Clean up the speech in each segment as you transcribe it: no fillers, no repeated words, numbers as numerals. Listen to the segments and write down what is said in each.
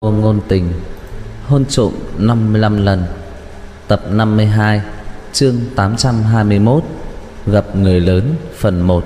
Ngôn tình hôn trộm 55 lần. Tập 52, chương 821, gặp người lớn, phần 1.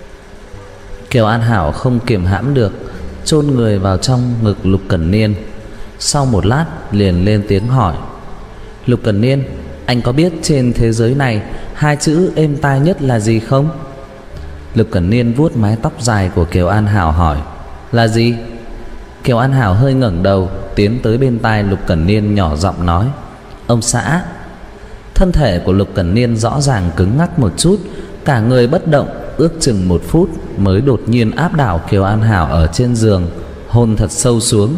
Kiều An Hảo không kiềm hãm được, chôn người vào trong ngực Lục Cẩn Niên. Sau một lát liền lên tiếng hỏi: Lục Cẩn Niên, anh có biết trên thế giới này hai chữ êm tai nhất là gì không? Lục Cẩn Niên vuốt mái tóc dài của Kiều An Hảo hỏi: Là gì? Kiều An Hảo hơi ngẩng đầu, tiến tới bên tai Lục Cẩn Niên nhỏ giọng nói: Ông xã. Thân thể của Lục Cẩn Niên rõ ràng cứng ngắc một chút, cả người bất động, ước chừng 1 phút mới đột nhiên áp đảo Kiều An Hảo ở trên giường, hôn thật sâu xuống.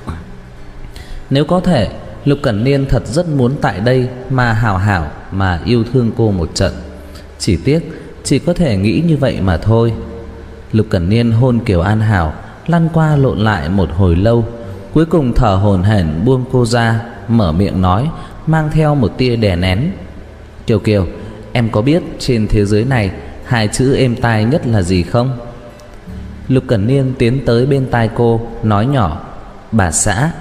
Nếu có thể, Lục Cẩn Niên thật rất muốn tại đây mà hảo hảo mà yêu thương cô một trận. Chỉ tiếc chỉ có thể nghĩ như vậy mà thôi. Lục Cẩn Niên hôn Kiều An Hảo lăn qua lộn lại một hồi lâu, cuối cùng thở hổn hển buông cô ra, mở miệng nói mang theo một tia đè nén: Kiều Kiều, em có biết trên thế giới này hai chữ êm tai nhất là gì không? Lục Cẩn Niên tiến tới bên tai cô, nói nhỏ: Bà xã.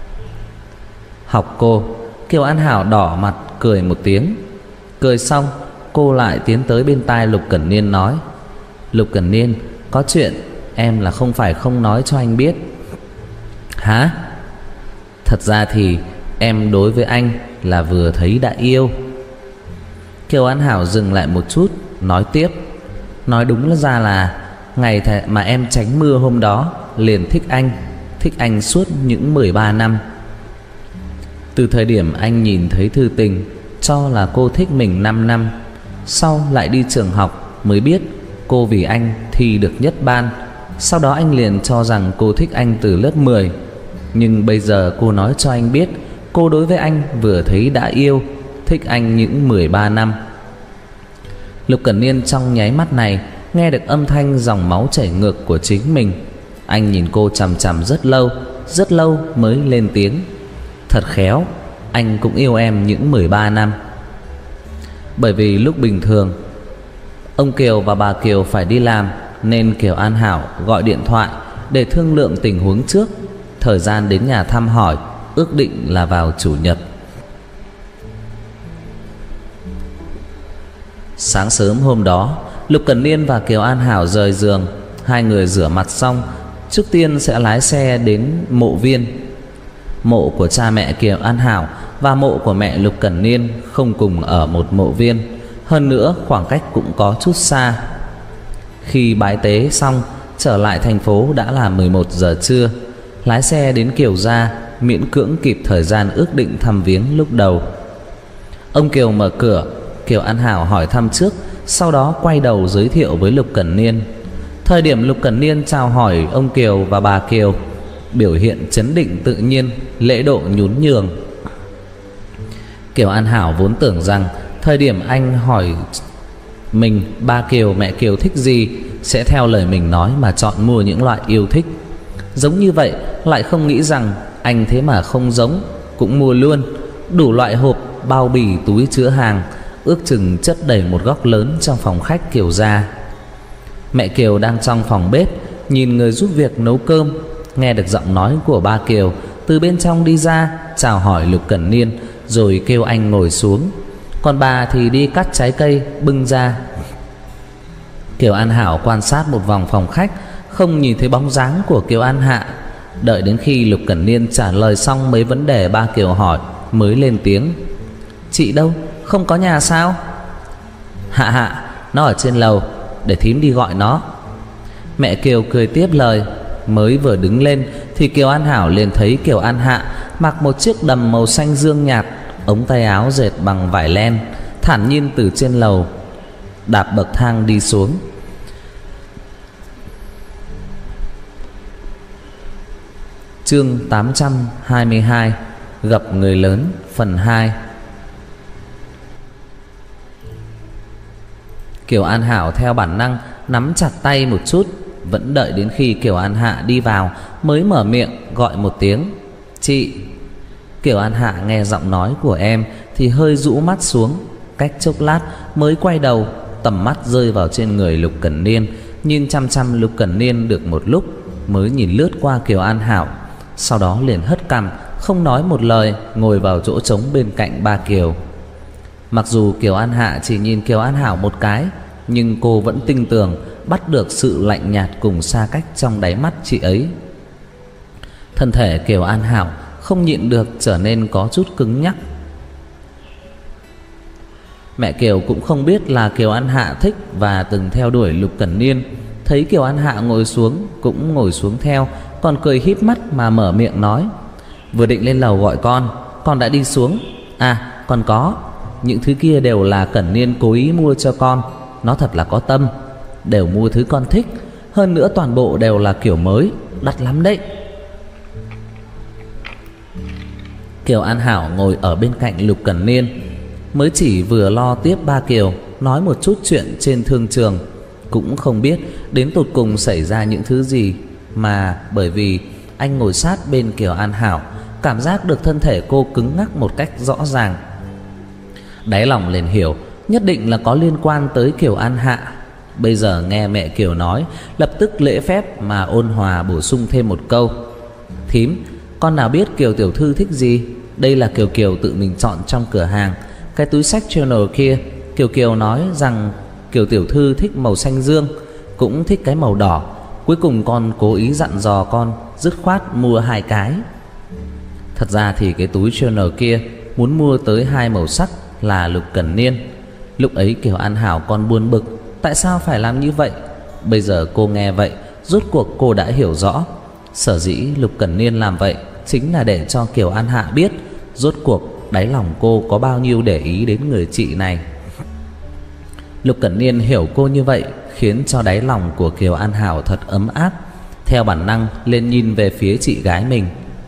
Học cô. Kiều An Hảo đỏ mặt cười một tiếng. Cười xong, cô lại tiến tới bên tai Lục Cẩn Niên nói: Lục Cẩn Niên, có chuyện em là không phải không nói cho anh biết. Hả? Thật ra thì em đối với anh là vừa thấy đã yêu. Kiều An Hảo dừng lại một chút, nói tiếp: Nói đúng ra là ngày mà em tránh mưa hôm đó liền thích anh suốt những 13 năm. Từ thời điểm anh nhìn thấy thư tình, cho là cô thích mình 5 năm. Sau lại đi trường học mới biết cô vì anh thi được nhất ban. Sau đó anh liền cho rằng cô thích anh từ lớp 10. Nhưng bây giờ cô nói cho anh biết cô đối với anh vừa thấy đã yêu, thích anh những 13 năm. Lục Cẩn Niên trong nháy mắt này nghe được âm thanh dòng máu chảy ngược của chính mình. Anh nhìn cô chằm chằm rất lâu mới lên tiếng: Thật khéo, anh cũng yêu em những 13 năm. Bởi vì lúc bình thường ông Kiều và bà Kiều phải đi làm, nên Kiều An Hảo gọi điện thoại để thương lượng tình huống trước, thời gian đến nhà thăm hỏi ước định là vào chủ nhật. Sáng sớm hôm đó, Lục Cẩn Niên và Kiều An Hảo rời giường. Hai người rửa mặt xong, trước tiên sẽ lái xe đến mộ viên. Mộ của cha mẹ Kiều An Hảo và mộ của mẹ Lục Cẩn Niên không cùng ở một mộ viên, hơn nữa khoảng cách cũng có chút xa. Khi bái tế xong, trở lại thành phố đã là 11 giờ trưa. Lái xe đến Kiều gia, miễn cưỡng kịp thời gian ước định thăm viếng lúc đầu. Ông Kiều mở cửa, Kiều An Hảo hỏi thăm trước, sau đó quay đầu giới thiệu với Lục Cẩn Niên. Thời điểm Lục Cẩn Niên chào hỏi ông Kiều và bà Kiều, biểu hiện trấn định tự nhiên, lễ độ nhún nhường. Kiều An Hảo vốn tưởng rằng thời điểm anh hỏi mình ba Kiều mẹ Kiều thích gì sẽ theo lời mình nói mà chọn mua những loại yêu thích. Giống như vậy, lại không nghĩ rằng anh thế mà không giống, cũng mua luôn đủ loại hộp, bao bì, túi chứa hàng, ước chừng chất đầy một góc lớn trong phòng khách Kiều gia. Mẹ Kiều đang trong phòng bếp nhìn người giúp việc nấu cơm, nghe được giọng nói của ba Kiều từ bên trong đi ra, chào hỏi Lục Cẩn Niên rồi kêu anh ngồi xuống. Còn bà thì đi cắt trái cây bưng ra. Kiều An Hảo quan sát một vòng phòng khách, không nhìn thấy bóng dáng của Kiều An Hạ. Đợi đến khi Lục Cẩn Niên trả lời xong mấy vấn đề ba Kiều hỏi mới lên tiếng: Chị đâu, không có nhà sao? Hạ, nó ở trên lầu, để thím đi gọi nó. Mẹ Kiều cười tiếp lời. Mới vừa đứng lên thì Kiều An Hảo liền thấy Kiều An Hạ mặc một chiếc đầm màu xanh dương nhạt, ống tay áo dệt bằng vải len, thản nhiên từ trên lầu đạp bậc thang đi xuống. Chương 822, gặp người lớn, phần 2. Kiều An Hảo theo bản năng nắm chặt tay một chút, vẫn đợi đến khi Kiều An Hạ đi vào mới mở miệng gọi một tiếng: Chị. Kiều An Hạ nghe giọng nói của em thì hơi rũ mắt xuống, cách chốc lát mới quay đầu, tầm mắt rơi vào trên người Lục Cẩn Niên, nhìn chăm chăm Lục Cẩn Niên được một lúc mới nhìn lướt qua Kiều An Hảo, sau đó liền hất cằm, không nói một lời, ngồi vào chỗ trống bên cạnh ba Kiều. Mặc dù Kiều An Hạ chỉ nhìn Kiều An Hảo một cái, nhưng cô vẫn tinh tường bắt được sự lạnh nhạt cùng xa cách trong đáy mắt chị ấy. Thân thể Kiều An Hảo không nhịn được trở nên có chút cứng nhắc. Mẹ Kiều cũng không biết là Kiều An Hạ thích và từng theo đuổi Lục Cẩn Niên. Thấy Kiều An Hạ ngồi xuống cũng ngồi xuống theo, còn cười híp mắt mà mở miệng nói: vừa định lên lầu gọi con đã đi xuống. À còn có, những thứ kia đều là Cẩn Niên cố ý mua cho con. Nó thật là có tâm, đều mua thứ con thích. Hơn nữa toàn bộ đều là kiểu mới, đắt lắm đấy. Kiều An Hảo ngồi ở bên cạnh Lục Cẩn Niên, mới chỉ vừa lo tiếp ba Kiều nói một chút chuyện trên thương trường, cũng không biết đến tột cùng xảy ra những thứ gì, mà bởi vì anh ngồi sát bên Kiều An Hảo, cảm giác được thân thể cô cứng ngắc một cách rõ ràng. Đáy lòng liền hiểu nhất định là có liên quan tới Kiều An Hạ. Bây giờ nghe mẹ Kiều nói, lập tức lễ phép mà ôn hòa bổ sung thêm một câu: thím, con nào biết Kiều tiểu thư thích gì. Đây là Kiều Kiều tự mình chọn trong cửa hàng. Cái túi sách Chanel kia, Kiều Kiều nói rằng Kiều tiểu thư thích màu xanh dương, cũng thích cái màu đỏ. Cuối cùng con cố ý dặn dò con dứt khoát mua 2 cái. Thật ra thì cái túi Chanel kia muốn mua tới 2 màu sắc là Lục Cẩn Niên. Lúc ấy Kiều An Hảo còn buồn bực tại sao phải làm như vậy. Bây giờ cô nghe vậy, rốt cuộc cô đã hiểu rõ. Sở dĩ Lục Cẩn Niên làm vậy chính là để cho Kiều An Hạ biết rốt cuộc đáy lòng cô có bao nhiêu để ý đến người chị này. Lục Cẩn Niên hiểu cô như vậy khiến cho đáy lòng của Kiều An Hảo thật ấm áp. Theo bản năng lên nhìn về phía chị gái mình.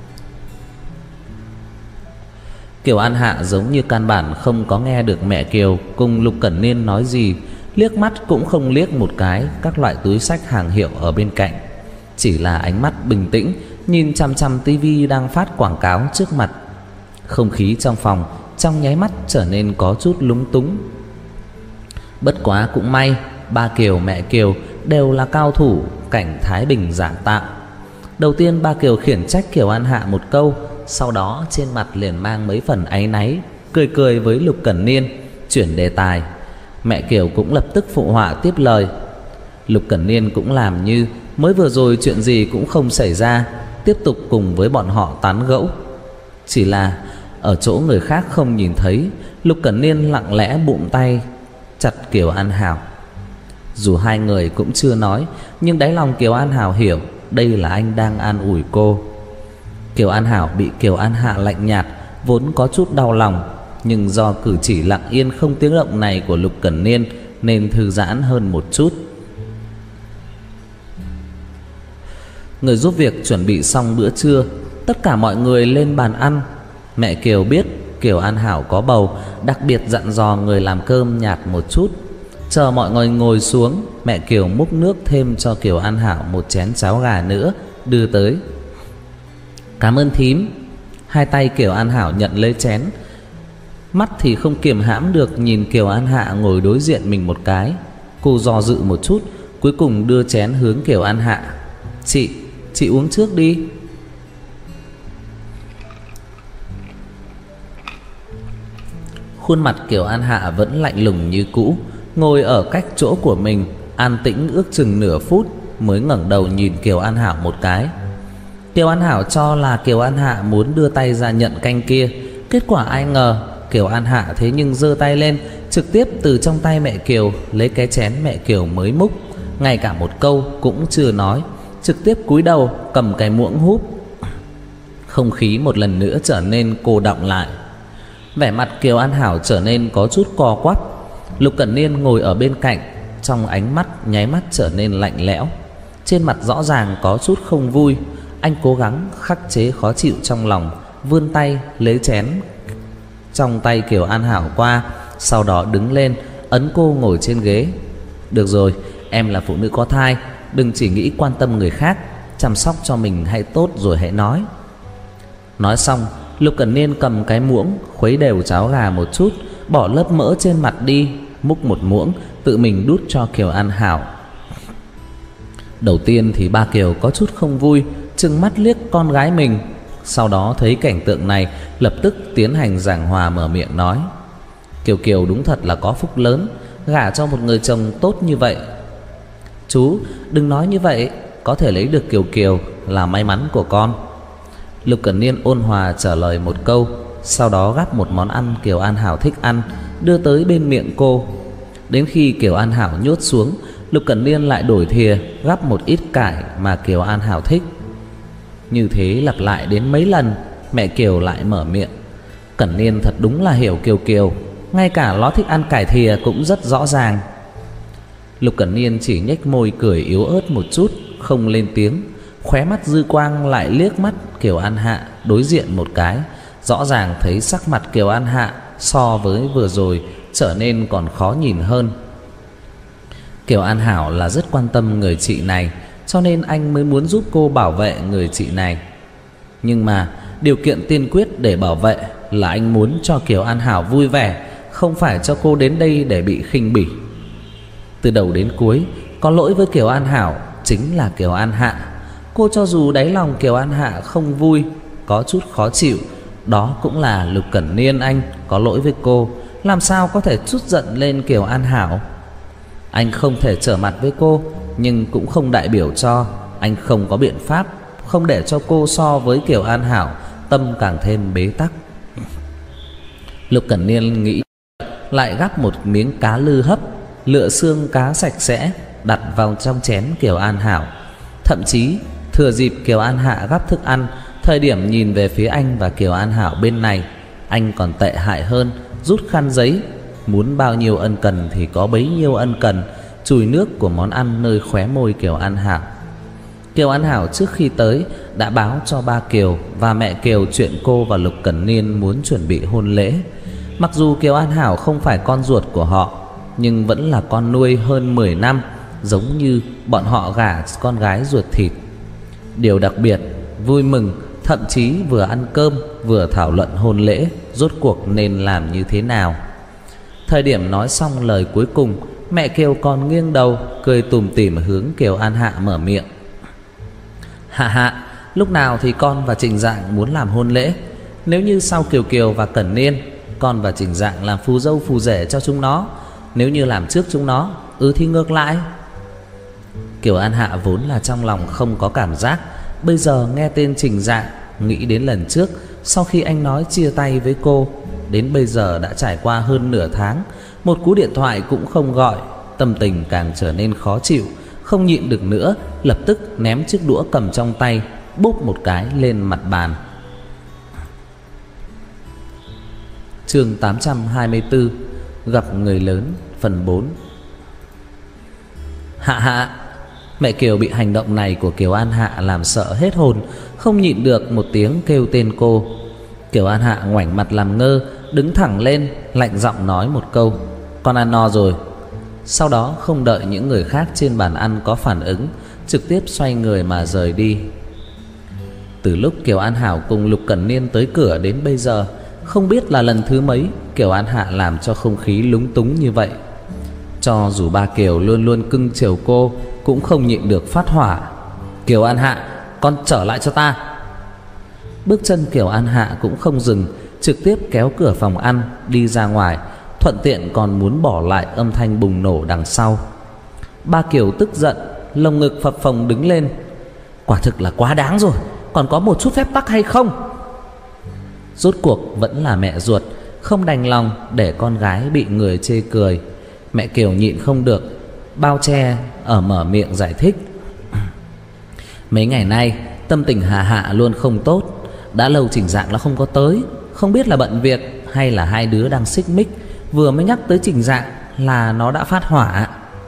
Kiều An Hạ giống như căn bản không có nghe được mẹ Kiều cùng Lục Cẩn Niên nói gì, liếc mắt cũng không liếc một cái các loại túi sách hàng hiệu ở bên cạnh, chỉ là ánh mắt bình tĩnh nhìn chằm chằm tivi đang phát quảng cáo trước mặt. Không khí trong phòng trong nháy mắt trở nên có chút lúng túng. Bất quá cũng may ba Kiều mẹ Kiều đều là cao thủ cảnh thái bình giả tạo. Đầu tiên ba Kiều khiển trách Kiều An Hạ một câu, sau đó trên mặt liền mang mấy phần áy náy, cười cười với Lục Cẩn Niên, chuyển đề tài. Mẹ Kiều cũng lập tức phụ họa tiếp lời. Lục Cẩn Niên cũng làm như mới vừa rồi chuyện gì cũng không xảy ra, tiếp tục cùng với bọn họ tán gẫu. Chỉ là ở chỗ người khác không nhìn thấy, Lục Cẩn Niên lặng lẽ bụm tay chặt Kiều An Hảo. Dù hai người cũng chưa nói, nhưng đáy lòng Kiều An Hảo hiểu đây là anh đang an ủi cô. Kiều An Hảo bị Kiều An Hạ lạnh nhạt vốn có chút đau lòng, nhưng do cử chỉ lặng yên không tiếng động này của Lục Cẩn Niên nên thư giãn hơn một chút. Người giúp việc chuẩn bị xong bữa trưa, tất cả mọi người lên bàn ăn. Mẹ Kiều biết Kiều An Hảo có bầu, đặc biệt dặn dò người làm cơm nhạt một chút. Chờ mọi người ngồi xuống, mẹ Kiều múc nước thêm cho Kiều An Hảo một chén cháo gà nữa đưa tới. Cảm ơn thím. Hai tay Kiều An Hảo nhận lấy chén, mắt thì không kiềm hãm được nhìn Kiều An Hạ ngồi đối diện mình một cái. Cô do dự một chút, cuối cùng đưa chén hướng Kiều An Hạ. Chị uống trước đi. Khuôn mặt Kiều An Hạ vẫn lạnh lùng như cũ, ngồi ở cách chỗ của mình, an tĩnh ước chừng nửa phút mới ngẩng đầu nhìn Kiều An Hảo một cái. Kiều An Hảo cho là Kiều An Hạ muốn đưa tay ra nhận canh kia, kết quả ai ngờ Kiều An Hạ thế nhưng giơ tay lên, trực tiếp từ trong tay mẹ Kiều lấy cái chén mẹ Kiều mới múc, ngay cả một câu cũng chưa nói, trực tiếp cúi đầu cầm cái muỗng húp. Không khí một lần nữa trở nên cô đọng lại. Vẻ mặt Kiều An Hảo trở nên có chút co quắp. Lục Cẩn Niên ngồi ở bên cạnh, trong ánh mắt nháy mắt trở nên lạnh lẽo, trên mặt rõ ràng có chút không vui. Anh cố gắng khắc chế khó chịu trong lòng, vươn tay lấy chén trong tay Kiều An Hảo qua, sau đó đứng lên ấn cô ngồi trên ghế. Được rồi, em là phụ nữ có thai, đừng chỉ nghĩ quan tâm người khác, chăm sóc cho mình hãy tốt rồi hãy nói. Nói xong, Lục Cẩn Niên cầm cái muỗng khuấy đều cháo gà một chút, bỏ lớp mỡ trên mặt đi, múc một muỗng tự mình đút cho Kiều An Hảo. Đầu tiên thì ba Kiều có chút không vui, trừng mắt liếc con gái mình. Sau đó thấy cảnh tượng này, lập tức tiến hành giảng hòa, mở miệng nói: Kiều Kiều đúng thật là có phúc lớn, gả cho một người chồng tốt như vậy. Chú đừng nói như vậy, có thể lấy được Kiều Kiều là may mắn của con. Lục Cẩn Niên ôn hòa trả lời một câu, sau đó gắp một món ăn Kiều An Hảo thích ăn, đưa tới bên miệng cô. Đến khi Kiều An Hảo nhốt xuống, Lục Cẩn Niên lại đổi thìa gắp một ít cải mà Kiều An Hảo thích. Như thế lặp lại đến mấy lần, mẹ Kiều lại mở miệng: Cẩn Niên thật đúng là hiểu Kiều Kiều, ngay cả nó thích ăn cải thìa cũng rất rõ ràng. Lục Cẩn Niên chỉ nhếch môi cười yếu ớt một chút, không lên tiếng. Khóe mắt dư quang lại liếc mắt Kiều An Hạ đối diện một cái, rõ ràng thấy sắc mặt Kiều An Hạ so với vừa rồi trở nên còn khó nhìn hơn. Kiều An Hảo là rất quan tâm người chị này, cho nên anh mới muốn giúp cô bảo vệ người chị này. Nhưng mà điều kiện tiên quyết để bảo vệ là anh muốn cho Kiều An Hảo vui vẻ, không phải cho cô đến đây để bị khinh bỉ. Từ đầu đến cuối, có lỗi với Kiều An Hảo chính là Kiều An Hạ. Cô cho dù đáy lòng Kiều An Hạ không vui, có chút khó chịu, đó cũng là Lục Cẩn Niên anh có lỗi với cô, làm sao có thể trút giận lên Kiều An Hảo. Anh không thể trở mặt với cô, nhưng cũng không đại biểu cho anh không có biện pháp không để cho cô so với Kiều An Hảo tâm càng thêm bế tắc. Lục Cẩn Niên nghĩ, lại gắp một miếng cá lư hấp, lựa xương cá sạch sẽ đặt vào trong chén Kiều An Hảo. Thậm chí thừa dịp Kiều An Hạ gắp thức ăn, thời điểm nhìn về phía anh và Kiều An Hảo bên này, anh còn tệ hại hơn, rút khăn giấy, muốn bao nhiêu ân cần thì có bấy nhiêu ân cần, chùi nước của món ăn nơi khóe môi Kiều An Hảo. Kiều An Hảo trước khi tới đã báo cho ba Kiều và mẹ Kiều chuyện cô và Lục Cẩn Niên muốn chuẩn bị hôn lễ. Mặc dù Kiều An Hảo không phải con ruột của họ, nhưng vẫn là con nuôi hơn 10 năm, giống như bọn họ gả con gái ruột thịt. Điều đặc biệt, vui mừng, thậm chí vừa ăn cơm vừa thảo luận hôn lễ rốt cuộc nên làm như thế nào. Thời điểm nói xong lời cuối cùng, mẹ Kiều còn nghiêng đầu cười tủm tỉm hướng Kiều An Hạ mở miệng: Hạ Hạ, lúc nào thì con và Trình Dạng muốn làm hôn lễ? Nếu như sau Kiều Kiều và Cẩn Niên, con và Trình Dạng làm phù dâu phù rể cho chúng nó. Nếu như làm trước chúng nó, thì ngược lại. Kiều An Hạ vốn là trong lòng không có cảm giác, bây giờ nghe tên Trình Dạng, nghĩ đến lần trước sau khi anh nói chia tay với cô, đến bây giờ đã trải qua hơn nửa tháng, một cú điện thoại cũng không gọi, tâm tình càng trở nên khó chịu. Không nhịn được nữa, lập tức ném chiếc đũa cầm trong tay, búp một cái lên mặt bàn. Chương 824 Gặp người lớn phần 4. Hạ Hạ. Mẹ Kiều bị hành động này của Kiều An Hạ làm sợ hết hồn, không nhịn được một tiếng kêu tên cô. Kiều An Hạ ngoảnh mặt làm ngơ, đứng thẳng lên, lạnh giọng nói một câu: Con ăn no rồi. Sau đó không đợi những người khác trên bàn ăn có phản ứng, trực tiếp xoay người mà rời đi. Từ lúc Kiều An Hảo cùng Lục Cẩn Niên tới cửa đến bây giờ, không biết là lần thứ mấy Kiều An Hạ làm cho không khí lúng túng như vậy. Cho dù ba Kiều luôn luôn cưng chiều cô, cũng không nhịn được phát hỏa: Kiều An Hạ, con trở lại cho ta. Bước chân Kiều An Hạ cũng không dừng, trực tiếp kéo cửa phòng ăn đi ra ngoài, thuận tiện còn muốn bỏ lại âm thanh bùng nổ đằng sau. Ba Kiều tức giận, lồng ngực phập phồng đứng lên: Quả thực là quá đáng rồi, còn có một chút phép tắc hay không? Rốt cuộc vẫn là mẹ ruột, không đành lòng để con gái bị người chê cười. Mẹ Kiều nhịn không được, bao che ở mở miệng giải thích: Mấy ngày nay tâm tình Hà Hạ luôn không tốt, đã lâu Trình Dạng nó không có tới, không biết là bận việc hay là hai đứa đang xích mích, vừa mới nhắc tới Trình Dạng là nó đã phát hỏa.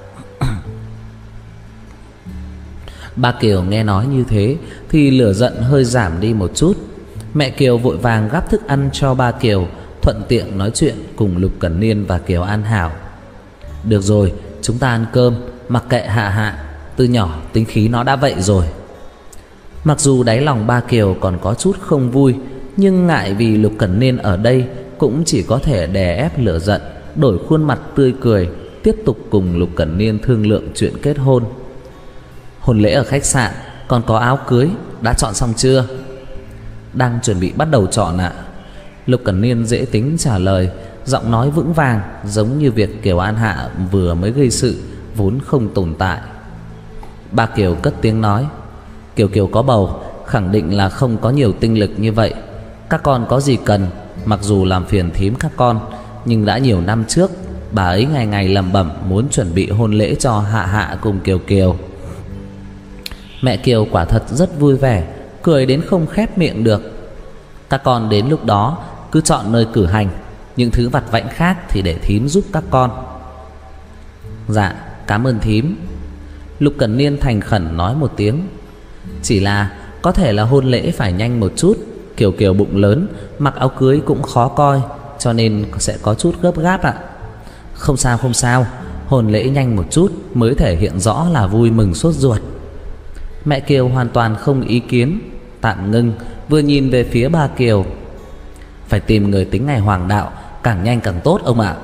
Ba Kiều nghe nói như thế thì lửa giận hơi giảm đi một chút. Mẹ Kiều vội vàng gắp thức ăn cho ba Kiều, thuận tiện nói chuyện cùng Lục Cẩn Niên và Kiều An Hảo. Được rồi, chúng ta ăn cơm, mặc kệ Hạ Hạ, từ nhỏ tính khí nó đã vậy rồi. Mặc dù đáy lòng ba Kiều còn có chút không vui, nhưng ngại vì Lục Cẩn Niên ở đây, cũng chỉ có thể đè ép lửa giận, đổi khuôn mặt tươi cười, tiếp tục cùng Lục Cẩn Niên thương lượng chuyện kết hôn. Hôn lễ ở khách sạn, còn có áo cưới, đã chọn xong chưa? Đang chuẩn bị bắt đầu chọn ạ. Lục Cẩn Niên dễ tính trả lời, giọng nói vững vàng, giống như việc Kiều An Hạ vừa mới gây sự vốn không tồn tại. Ba Kiều cất tiếng nói: Kiều Kiều có bầu, khẳng định là không có nhiều tinh lực như vậy. Các con có gì cần, mặc dù làm phiền thím các con, nhưng đã nhiều năm trước bà ấy ngày ngày lẩm bẩm muốn chuẩn bị hôn lễ cho Hạ Hạ cùng Kiều Kiều. Mẹ Kiều quả thật rất vui vẻ, cười đến không khép miệng được. Các con đến lúc đó cứ chọn nơi cử hành, những thứ vặt vãnh khác thì để thím giúp các con. Dạ, cảm ơn thím. Lục Cẩn Niên thành khẩn nói một tiếng. Chỉ là có thể là hôn lễ phải nhanh một chút, Kiều Kiều bụng lớn, mặc áo cưới cũng khó coi, cho nên sẽ có chút gấp gáp ạ. Không sao không sao, hôn lễ nhanh một chút mới thể hiện rõ là vui mừng sốt ruột. Mẹ Kiều hoàn toàn không ý kiến, tạm ngưng, vừa nhìn về phía ba Kiều. Phải tìm người tính ngày hoàng đạo, càng nhanh càng tốt ông ạ.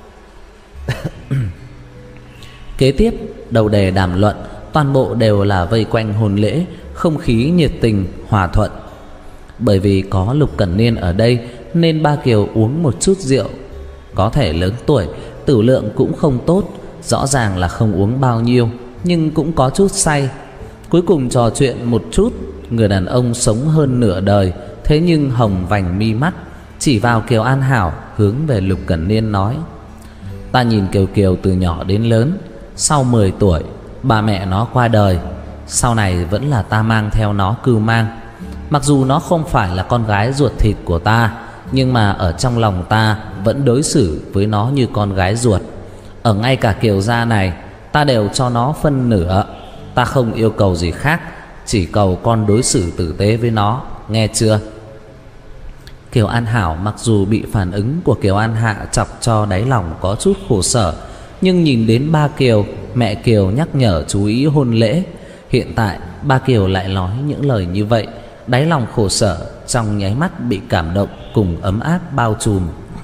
Kế tiếp, đầu đề đàm luận toàn bộ đều là vây quanh hôn lễ, không khí nhiệt tình, hòa thuận. Bởi vì có Lục Cẩn Niên ở đây nên ba Kiều uống một chút rượu. Có thể lớn tuổi, tử lượng cũng không tốt, rõ ràng là không uống bao nhiêu, nhưng cũng có chút say. Cuối cùng trò chuyện một chút, người đàn ông sống hơn nửa đời, thế nhưng hồng vành mi mắt, chỉ vào Kiều An Hảo hướng về Lục Cẩn Niên nói: Ta nhìn Kiều Kiều từ nhỏ đến lớn, sau 10 tuổi ba mẹ nó qua đời, sau này vẫn là ta mang theo nó cưu mang. Mặc dù nó không phải là con gái ruột thịt của ta, nhưng mà ở trong lòng ta vẫn đối xử với nó như con gái ruột. Ở ngay cả Kiều gia này ta đều cho nó phân nửa. Ta không yêu cầu gì khác, chỉ cầu con đối xử tử tế với nó, nghe chưa? Kiều An Hảo mặc dù bị phản ứng của Kiều An Hạ chọc cho đáy lòng có chút khổ sở, nhưng nhìn đến ba Kiều, mẹ Kiều nhắc nhở chú ý hôn lễ, hiện tại ba Kiều lại nói những lời như vậy, đáy lòng khổ sở trong nháy mắt bị cảm động cùng ấm áp bao trùm.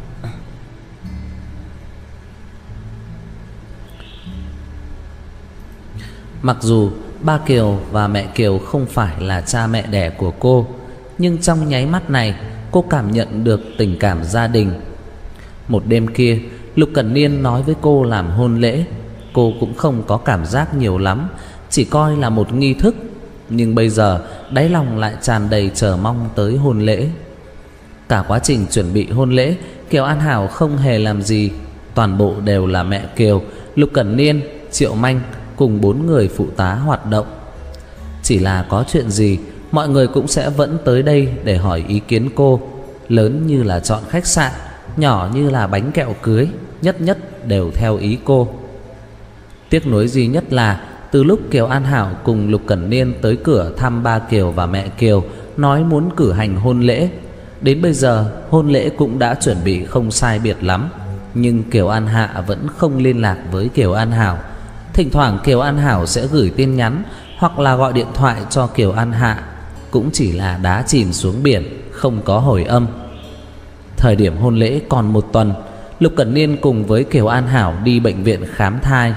Mặc dù ba Kiều và mẹ Kiều không phải là cha mẹ đẻ của cô, nhưng trong nháy mắt này cô cảm nhận được tình cảm gia đình. Một đêm kia, Lục Cẩn Niên nói với cô làm hôn lễ, cô cũng không có cảm giác nhiều lắm, chỉ coi là một nghi thức. Nhưng bây giờ đáy lòng lại tràn đầy chờ mong tới hôn lễ. Cả quá trình chuẩn bị hôn lễ, Kiều An Hảo không hề làm gì, toàn bộ đều là mẹ Kiều, Lục Cẩn Niên, Triệu Manh cùng 4 người phụ tá hoạt động. Chỉ là có chuyện gì, mọi người cũng sẽ vẫn tới đây để hỏi ý kiến cô. Lớn như là chọn khách sạn, nhỏ như là bánh kẹo cưới, nhất nhất đều theo ý cô. Tiếc nuối duy nhất là từ lúc Kiều An Hảo cùng Lục Cẩn Niên tới cửa thăm ba Kiều và mẹ Kiều, nói muốn cử hành hôn lễ, đến bây giờ hôn lễ cũng đã chuẩn bị không sai biệt lắm, nhưng Kiều An Hạ vẫn không liên lạc với Kiều An Hảo. Thỉnh thoảng Kiều An Hảo sẽ gửi tin nhắn hoặc là gọi điện thoại cho Kiều An Hạ, cũng chỉ là đá chìm xuống biển, không có hồi âm. Thời điểm hôn lễ còn 1 tuần, Lục Cẩn Niên cùng với Kiều An Hảo đi bệnh viện khám thai.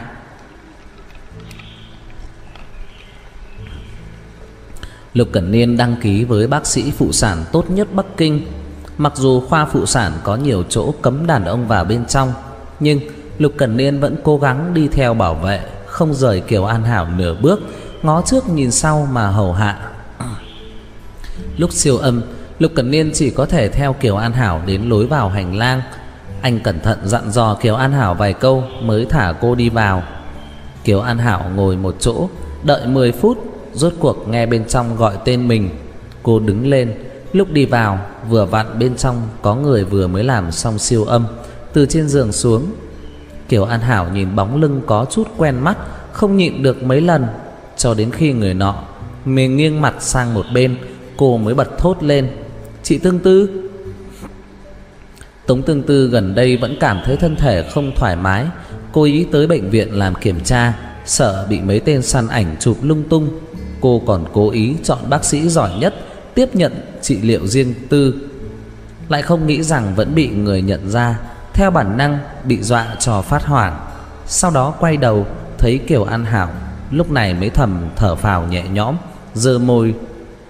Lục Cẩn Niên đăng ký với bác sĩ phụ sản tốt nhất Bắc Kinh. Mặc dù khoa phụ sản có nhiều chỗ cấm đàn ông vào bên trong, nhưng Lục Cẩn Niên vẫn cố gắng đi theo bảo vệ, không rời Kiều An Hảo nửa bước, ngó trước nhìn sau mà hầu hạ. Lúc siêu âm, Lục Cẩn Niên chỉ có thể theo Kiều An Hảo đến lối vào hành lang. Anh cẩn thận dặn dò Kiều An Hảo vài câu mới thả cô đi vào. Kiều An Hảo ngồi một chỗ, đợi 10 phút, rốt cuộc nghe bên trong gọi tên mình. Cô đứng lên, lúc đi vào vừa vặn bên trong có người vừa mới làm xong siêu âm, từ trên giường xuống. Kiều An Hảo nhìn bóng lưng có chút quen mắt, không nhịn được mấy lần, cho đến khi người nọ mình nghiêng mặt sang một bên, cô mới bật thốt lên: Chị Tương Tư. Tống Tương Tư gần đây vẫn cảm thấy thân thể không thoải mái, cô ý tới bệnh viện làm kiểm tra, sợ bị mấy tên săn ảnh chụp lung tung. Cô còn cố ý chọn bác sĩ giỏi nhất tiếp nhận trị liệu riêng tư, lại không nghĩ rằng vẫn bị người nhận ra, theo bản năng bị dọa cho phát hoảng. Sau đó quay đầu thấy Kiều An Hảo, lúc này mới thầm thở phào nhẹ nhõm, giơ môi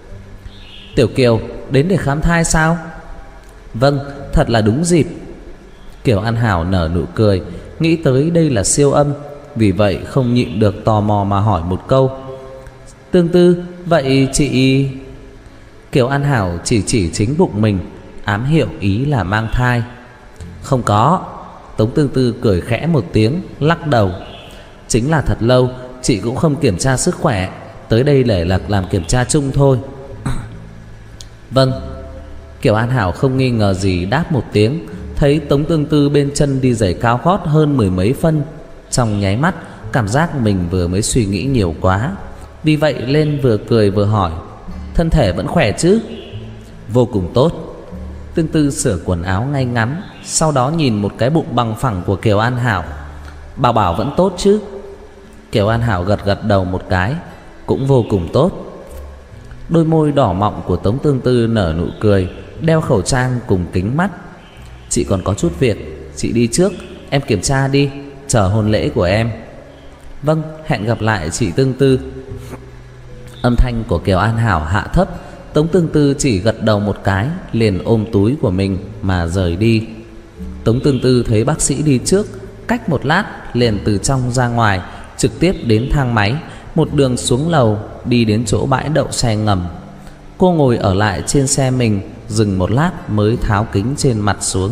Tiểu Kiều đến để khám thai sao? Vâng, thật là đúng dịp. Kiều An Hảo nở nụ cười, nghĩ tới đây là siêu âm, vì vậy không nhịn được tò mò mà hỏi một câu. Tương Tư, vậy chị... Kiều An Hảo chỉ chính bụng mình, ám hiệu ý là mang thai. Không có. Tống Tương Tư cười khẽ một tiếng, lắc đầu. Chính là thật lâu chị cũng không kiểm tra sức khỏe, tới đây để làm kiểm tra chung thôi. Vâng. Kiều An Hảo không nghi ngờ gì đáp một tiếng. Thấy Tống Tương Tư bên chân đi giày cao gót hơn 10 mấy phân, trong nháy mắt cảm giác mình vừa mới suy nghĩ nhiều quá. Vì vậy lên vừa cười vừa hỏi, thân thể vẫn khỏe chứ? Vô cùng tốt. Tương Tư sửa quần áo ngay ngắn, sau đó nhìn một cái bụng bằng phẳng của Kiều An Hảo. Bảo vẫn tốt chứ? Kiều An Hảo gật đầu một cái, cũng vô cùng tốt. Đôi môi đỏ mọng của Tống Tương Tư nở nụ cười, đeo khẩu trang cùng kính mắt. Chị còn có chút việc, chị đi trước, em kiểm tra đi, chờ hôn lễ của em. Vâng, hẹn gặp lại chị Tương Tư. Âm thanh của Kiều An Hảo hạ thấp, Tống Tương Tư chỉ gật đầu một cái, liền ôm túi của mình mà rời đi. Tống Tương Tư thấy bác sĩ đi trước, cách một lát liền từ trong ra ngoài, trực tiếp đến thang máy, một đường xuống lầu, đi đến chỗ bãi đậu xe ngầm. Cô ngồi ở lại trên xe mình, dừng một lát mới tháo kính trên mặt xuống.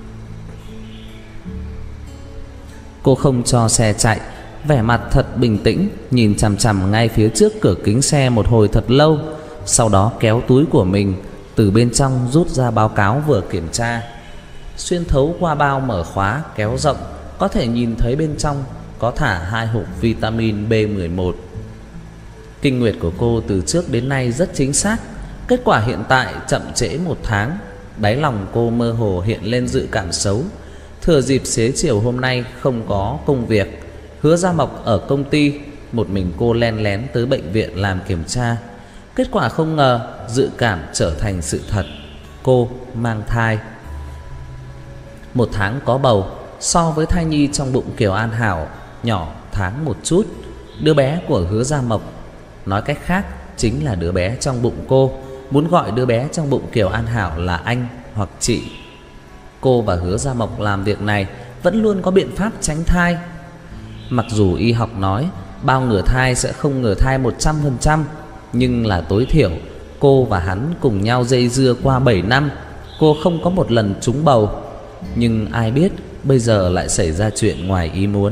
Cô không cho xe chạy, vẻ mặt thật bình tĩnh, nhìn chằm chằm ngay phía trước cửa kính xe một hồi thật lâu. Sau đó kéo túi của mình, từ bên trong rút ra báo cáo vừa kiểm tra. Xuyên thấu qua bao mở khóa kéo rộng, có thể nhìn thấy bên trong có thả 2 hộp vitamin B11. Kinh nguyệt của cô từ trước đến nay rất chính xác. Kết quả hiện tại chậm trễ 1 tháng. Đáy lòng cô mơ hồ hiện lên dự cảm xấu. Thừa dịp xế chiều hôm nay không có công việc, Hứa Gia Mộc ở công ty, một mình cô len lén tới bệnh viện làm kiểm tra. Kết quả không ngờ dự cảm trở thành sự thật. Cô mang thai. 1 tháng có bầu. So với thai nhi trong bụng Kiều An Hảo nhỏ tháng một chút. Đứa bé của Hứa Gia Mộc, nói cách khác chính là đứa bé trong bụng cô. Muốn gọi đứa bé trong bụng Kiều An Hảo là anh hoặc chị. Cô và Hứa Gia Mộc làm việc này vẫn luôn có biện pháp tránh thai. Mặc dù y học nói bao ngừa thai sẽ không ngừa thai 100%, nhưng là tối thiểu cô và hắn cùng nhau dây dưa qua 7 năm, cô không có một lần trúng bầu. Nhưng ai biết bây giờ lại xảy ra chuyện ngoài ý muốn.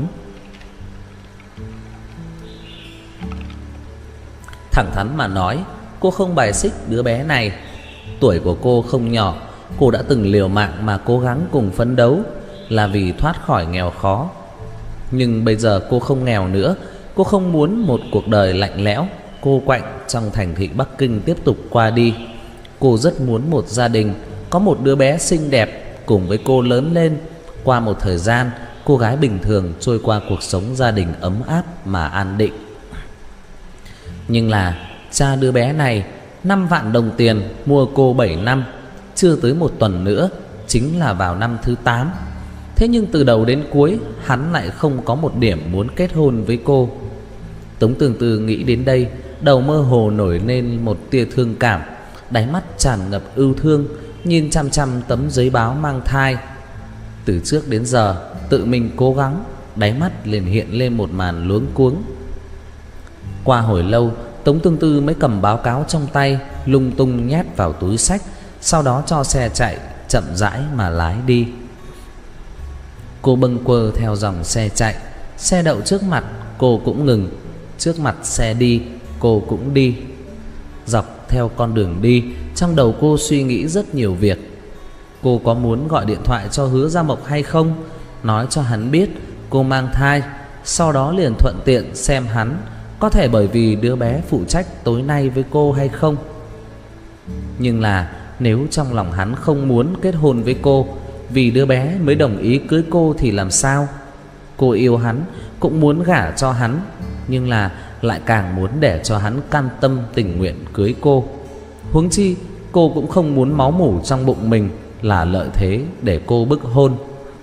Thẳng thắn mà nói, cô không bài xích đứa bé này. Tuổi của cô không nhỏ, cô đã từng liều mạng mà cố gắng cùng phấn đấu, là vì thoát khỏi nghèo khó. Nhưng bây giờ cô không nghèo nữa. Cô không muốn một cuộc đời lạnh lẽo, cô quạnh trong thành thị Bắc Kinh tiếp tục qua đi. Cô rất muốn một gia đình, có một đứa bé xinh đẹp cùng với cô lớn lên. Qua một thời gian, cô gái bình thường trôi qua cuộc sống gia đình ấm áp mà an định. Nhưng là cha đứa bé này 5 vạn đồng tiền mua cô 7 năm. Chưa tới 1 tuần nữa, chính là vào năm thứ 8. Thế nhưng từ đầu đến cuối hắn lại không có một điểm muốn kết hôn với cô. Tống Tương Tư nghĩ đến đây, đầu mơ hồ nổi lên một tia thương cảm. Đáy mắt tràn ngập ưu thương, nhìn chăm chăm tấm giấy báo mang thai. Từ trước đến giờ tự mình cố gắng, đáy mắt liền hiện lên một màn luống cuống. Qua hồi lâu, Tống Tương Tư mới cầm báo cáo trong tay, lung tung nhét vào túi xách, sau đó cho xe chạy, chậm rãi mà lái đi. Cô bâng quơ theo dòng xe chạy. Xe đậu trước mặt, cô cũng ngừng. Trước mặt xe đi, cô cũng đi. Dọc theo con đường đi, trong đầu cô suy nghĩ rất nhiều việc. Cô có muốn gọi điện thoại cho Hứa Gia Mộc hay không, nói cho hắn biết cô mang thai, sau đó liền thuận tiện xem hắn có thể bởi vì đứa bé phụ trách tối nay với cô hay không. Nhưng là nếu trong lòng hắn không muốn kết hôn với cô, vì đứa bé mới đồng ý cưới cô thì làm sao? Cô yêu hắn, cũng muốn gả cho hắn, nhưng là lại càng muốn để cho hắn cam tâm tình nguyện cưới cô. Huống chi cô cũng không muốn máu mủ trong bụng mình là lợi thế để cô bức hôn.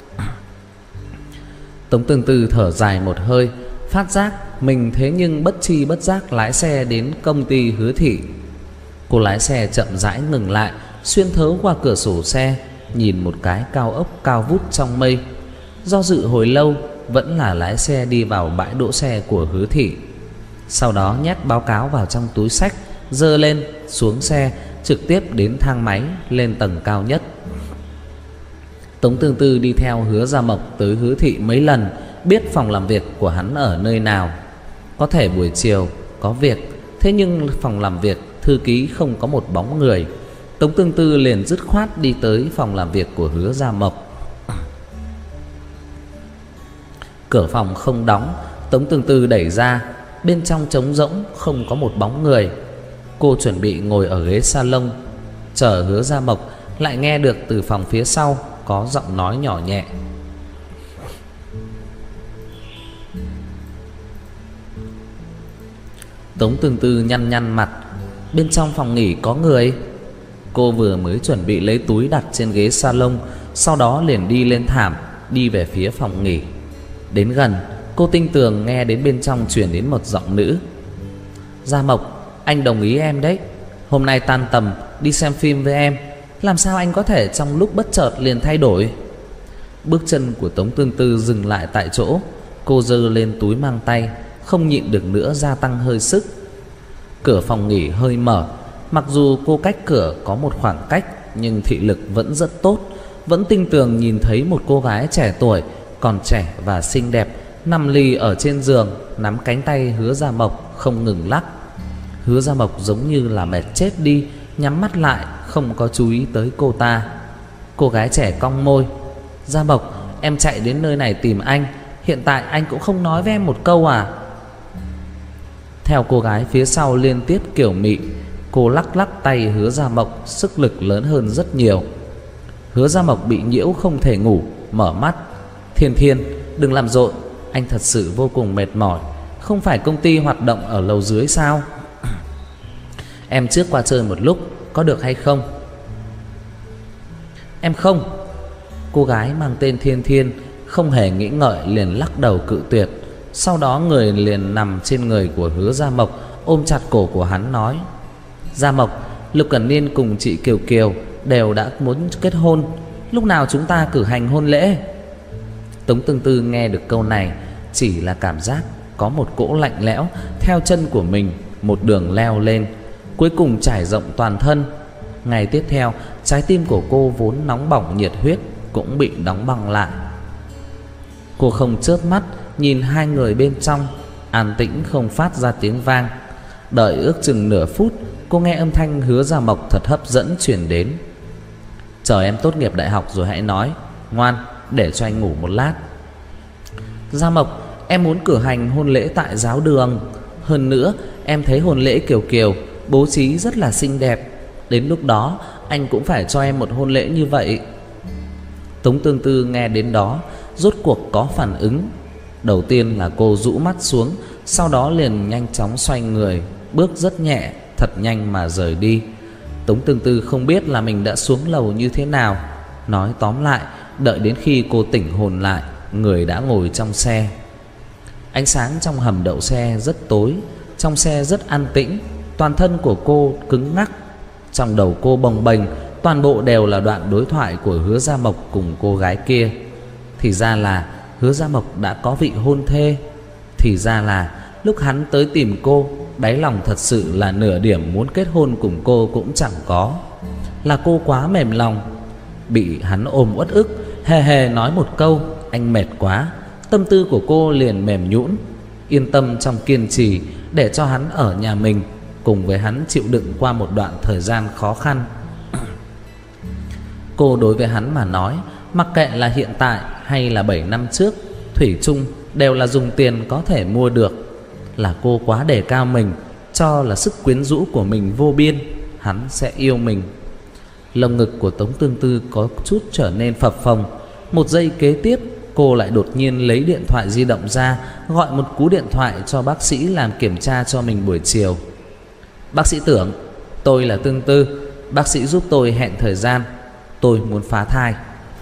Tống Tương Tư thở dài một hơi, phát giác mình thế nhưng bất chi bất giác lái xe đến công ty Hứa thị. Cô lái xe chậm rãi ngừng lại, xuyên thấu qua cửa sổ xe, nhìn một cái cao ốc cao vút trong mây. Do dự hồi lâu, vẫn là lái xe đi vào bãi đỗ xe của Hứa thị. Sau đó nhét báo cáo vào trong túi xách, giơ lên, xuống xe, trực tiếp đến thang máy lên tầng cao nhất. Tống Tương Tư đi theo Hứa Gia Mộc tới Hứa thị mấy lần, biết phòng làm việc của hắn ở nơi nào. Có thể buổi chiều có việc, thế nhưng phòng làm việc thư ký không có một bóng người. Tống Tương Tư liền dứt khoát đi tới phòng làm việc của Hứa Gia Mộc. Cửa phòng không đóng, Tống Tương Tư đẩy ra, bên trong trống rỗng, không có một bóng người. Cô chuẩn bị ngồi ở ghế salon chờ Hứa Gia Mộc, lại nghe được từ phòng phía sau có giọng nói nhỏ nhẹ. Tống Tương Tư nhăn nhăn mặt. Bên trong phòng nghỉ có người. Cô vừa mới chuẩn bị lấy túi đặt trên ghế salon, sau đó liền đi lên thảm, đi về phía phòng nghỉ. Đến gần, cô tinh tường nghe đến bên trong truyền đến một giọng nữ. Gia Mộc, anh đồng ý em đấy. Hôm nay tan tầm đi xem phim với em. Làm sao anh có thể trong lúc bất chợt liền thay đổi? Bước chân của Tống Tương Tư dừng lại tại chỗ. Cô giơ lên túi mang tay, không nhịn được nữa gia tăng hơi sức. Cửa phòng nghỉ hơi mở. Mặc dù cô cách cửa có một khoảng cách, nhưng thị lực vẫn rất tốt, vẫn tinh tường nhìn thấy một cô gái trẻ tuổi, còn trẻ và xinh đẹp, nằm lì ở trên giường, nắm cánh tay Hứa Gia Mộc không ngừng lắc. Hứa Gia Mộc giống như là mệt chết đi, nhắm mắt lại, không có chú ý tới cô ta. Cô gái trẻ cong môi. Gia Mộc, em chạy đến nơi này tìm anh, hiện tại anh cũng không nói với em một câu à? Theo cô gái phía sau liên tiếp kiểu mị, cô lắc lắc tay Hứa Gia Mộc, sức lực lớn hơn rất nhiều. Hứa Gia Mộc bị nhiễu không thể ngủ, mở mắt. Thiên Thiên, đừng làm rộn, anh thật sự vô cùng mệt mỏi. Không phải công ty hoạt động ở lầu dưới sao? Em trước qua chơi một lúc, có được hay không? Em không. Cô gái mang tên Thiên Thiên không hề nghĩ ngợi liền lắc đầu cự tuyệt. Sau đó người liền nằm trên người của Hứa Gia Mộc, ôm chặt cổ của hắn nói. Gia Mộc, Lục Cẩn Niên cùng chị Kiều Kiều đều đã muốn kết hôn, lúc nào chúng ta cử hành hôn lễ? Tống Tương Tư nghe được câu này, chỉ là cảm giác có một cỗ lạnh lẽo theo chân của mình một đường leo lên, cuối cùng trải rộng toàn thân. Ngày tiếp theo, trái tim của cô vốn nóng bỏng nhiệt huyết cũng bị đóng băng lại. Cô không chớp mắt nhìn hai người bên trong, an tĩnh không phát ra tiếng vang. Đợi ước chừng nửa phút, cô nghe âm thanh Hứa Gia Mộc thật hấp dẫn truyền đến. Chờ em tốt nghiệp đại học rồi hãy nói. Ngoan, để cho anh ngủ một lát. Gia Mộc, em muốn cử hành hôn lễ tại giáo đường. Hơn nữa, em thấy hôn lễ Kiều Kiều bố trí rất là xinh đẹp. Đến lúc đó, anh cũng phải cho em một hôn lễ như vậy. Tống Tương Tư nghe đến đó, rốt cuộc có phản ứng. Đầu tiên là cô rũ mắt xuống, sau đó liền nhanh chóng xoay người, bước rất nhẹ, thật nhanh mà rời đi. Tống Tương Tư không biết là mình đã xuống lầu như thế nào. Nói tóm lại, đợi đến khi cô tỉnh hồn lại, người đã ngồi trong xe. Ánh sáng trong hầm đậu xe rất tối, trong xe rất an tĩnh. Toàn thân của cô cứng ngắc, trong đầu cô bồng bềnh, toàn bộ đều là đoạn đối thoại của Hứa Gia Mộc cùng cô gái kia. Thì ra là Hứa Gia Mộc đã có vị hôn thê. Thì ra là lúc hắn tới tìm cô, đáy lòng thật sự là nửa điểm muốn kết hôn cùng cô cũng chẳng có. Là cô quá mềm lòng, bị hắn ôm uất ức, hề hề nói một câu anh mệt quá, tâm tư của cô liền mềm nhũn, yên tâm trong kiên trì để cho hắn ở nhà mình, cùng với hắn chịu đựng qua một đoạn thời gian khó khăn. Cô đối với hắn mà nói, mặc kệ là hiện tại hay là 7 năm trước, thủy chung đều là dùng tiền có thể mua được. Là cô quá đề cao mình, cho là sức quyến rũ của mình vô biên, hắn sẽ yêu mình. Lồng ngực của Tống Tương Tư có chút trở nên phập phồng. Một giây kế tiếp, cô lại đột nhiên lấy điện thoại di động ra, gọi một cú điện thoại cho bác sĩ làm kiểm tra cho mình buổi chiều. Bác sĩ Tưởng, tôi là Tương Tư, bác sĩ giúp tôi hẹn thời gian, tôi muốn phá thai.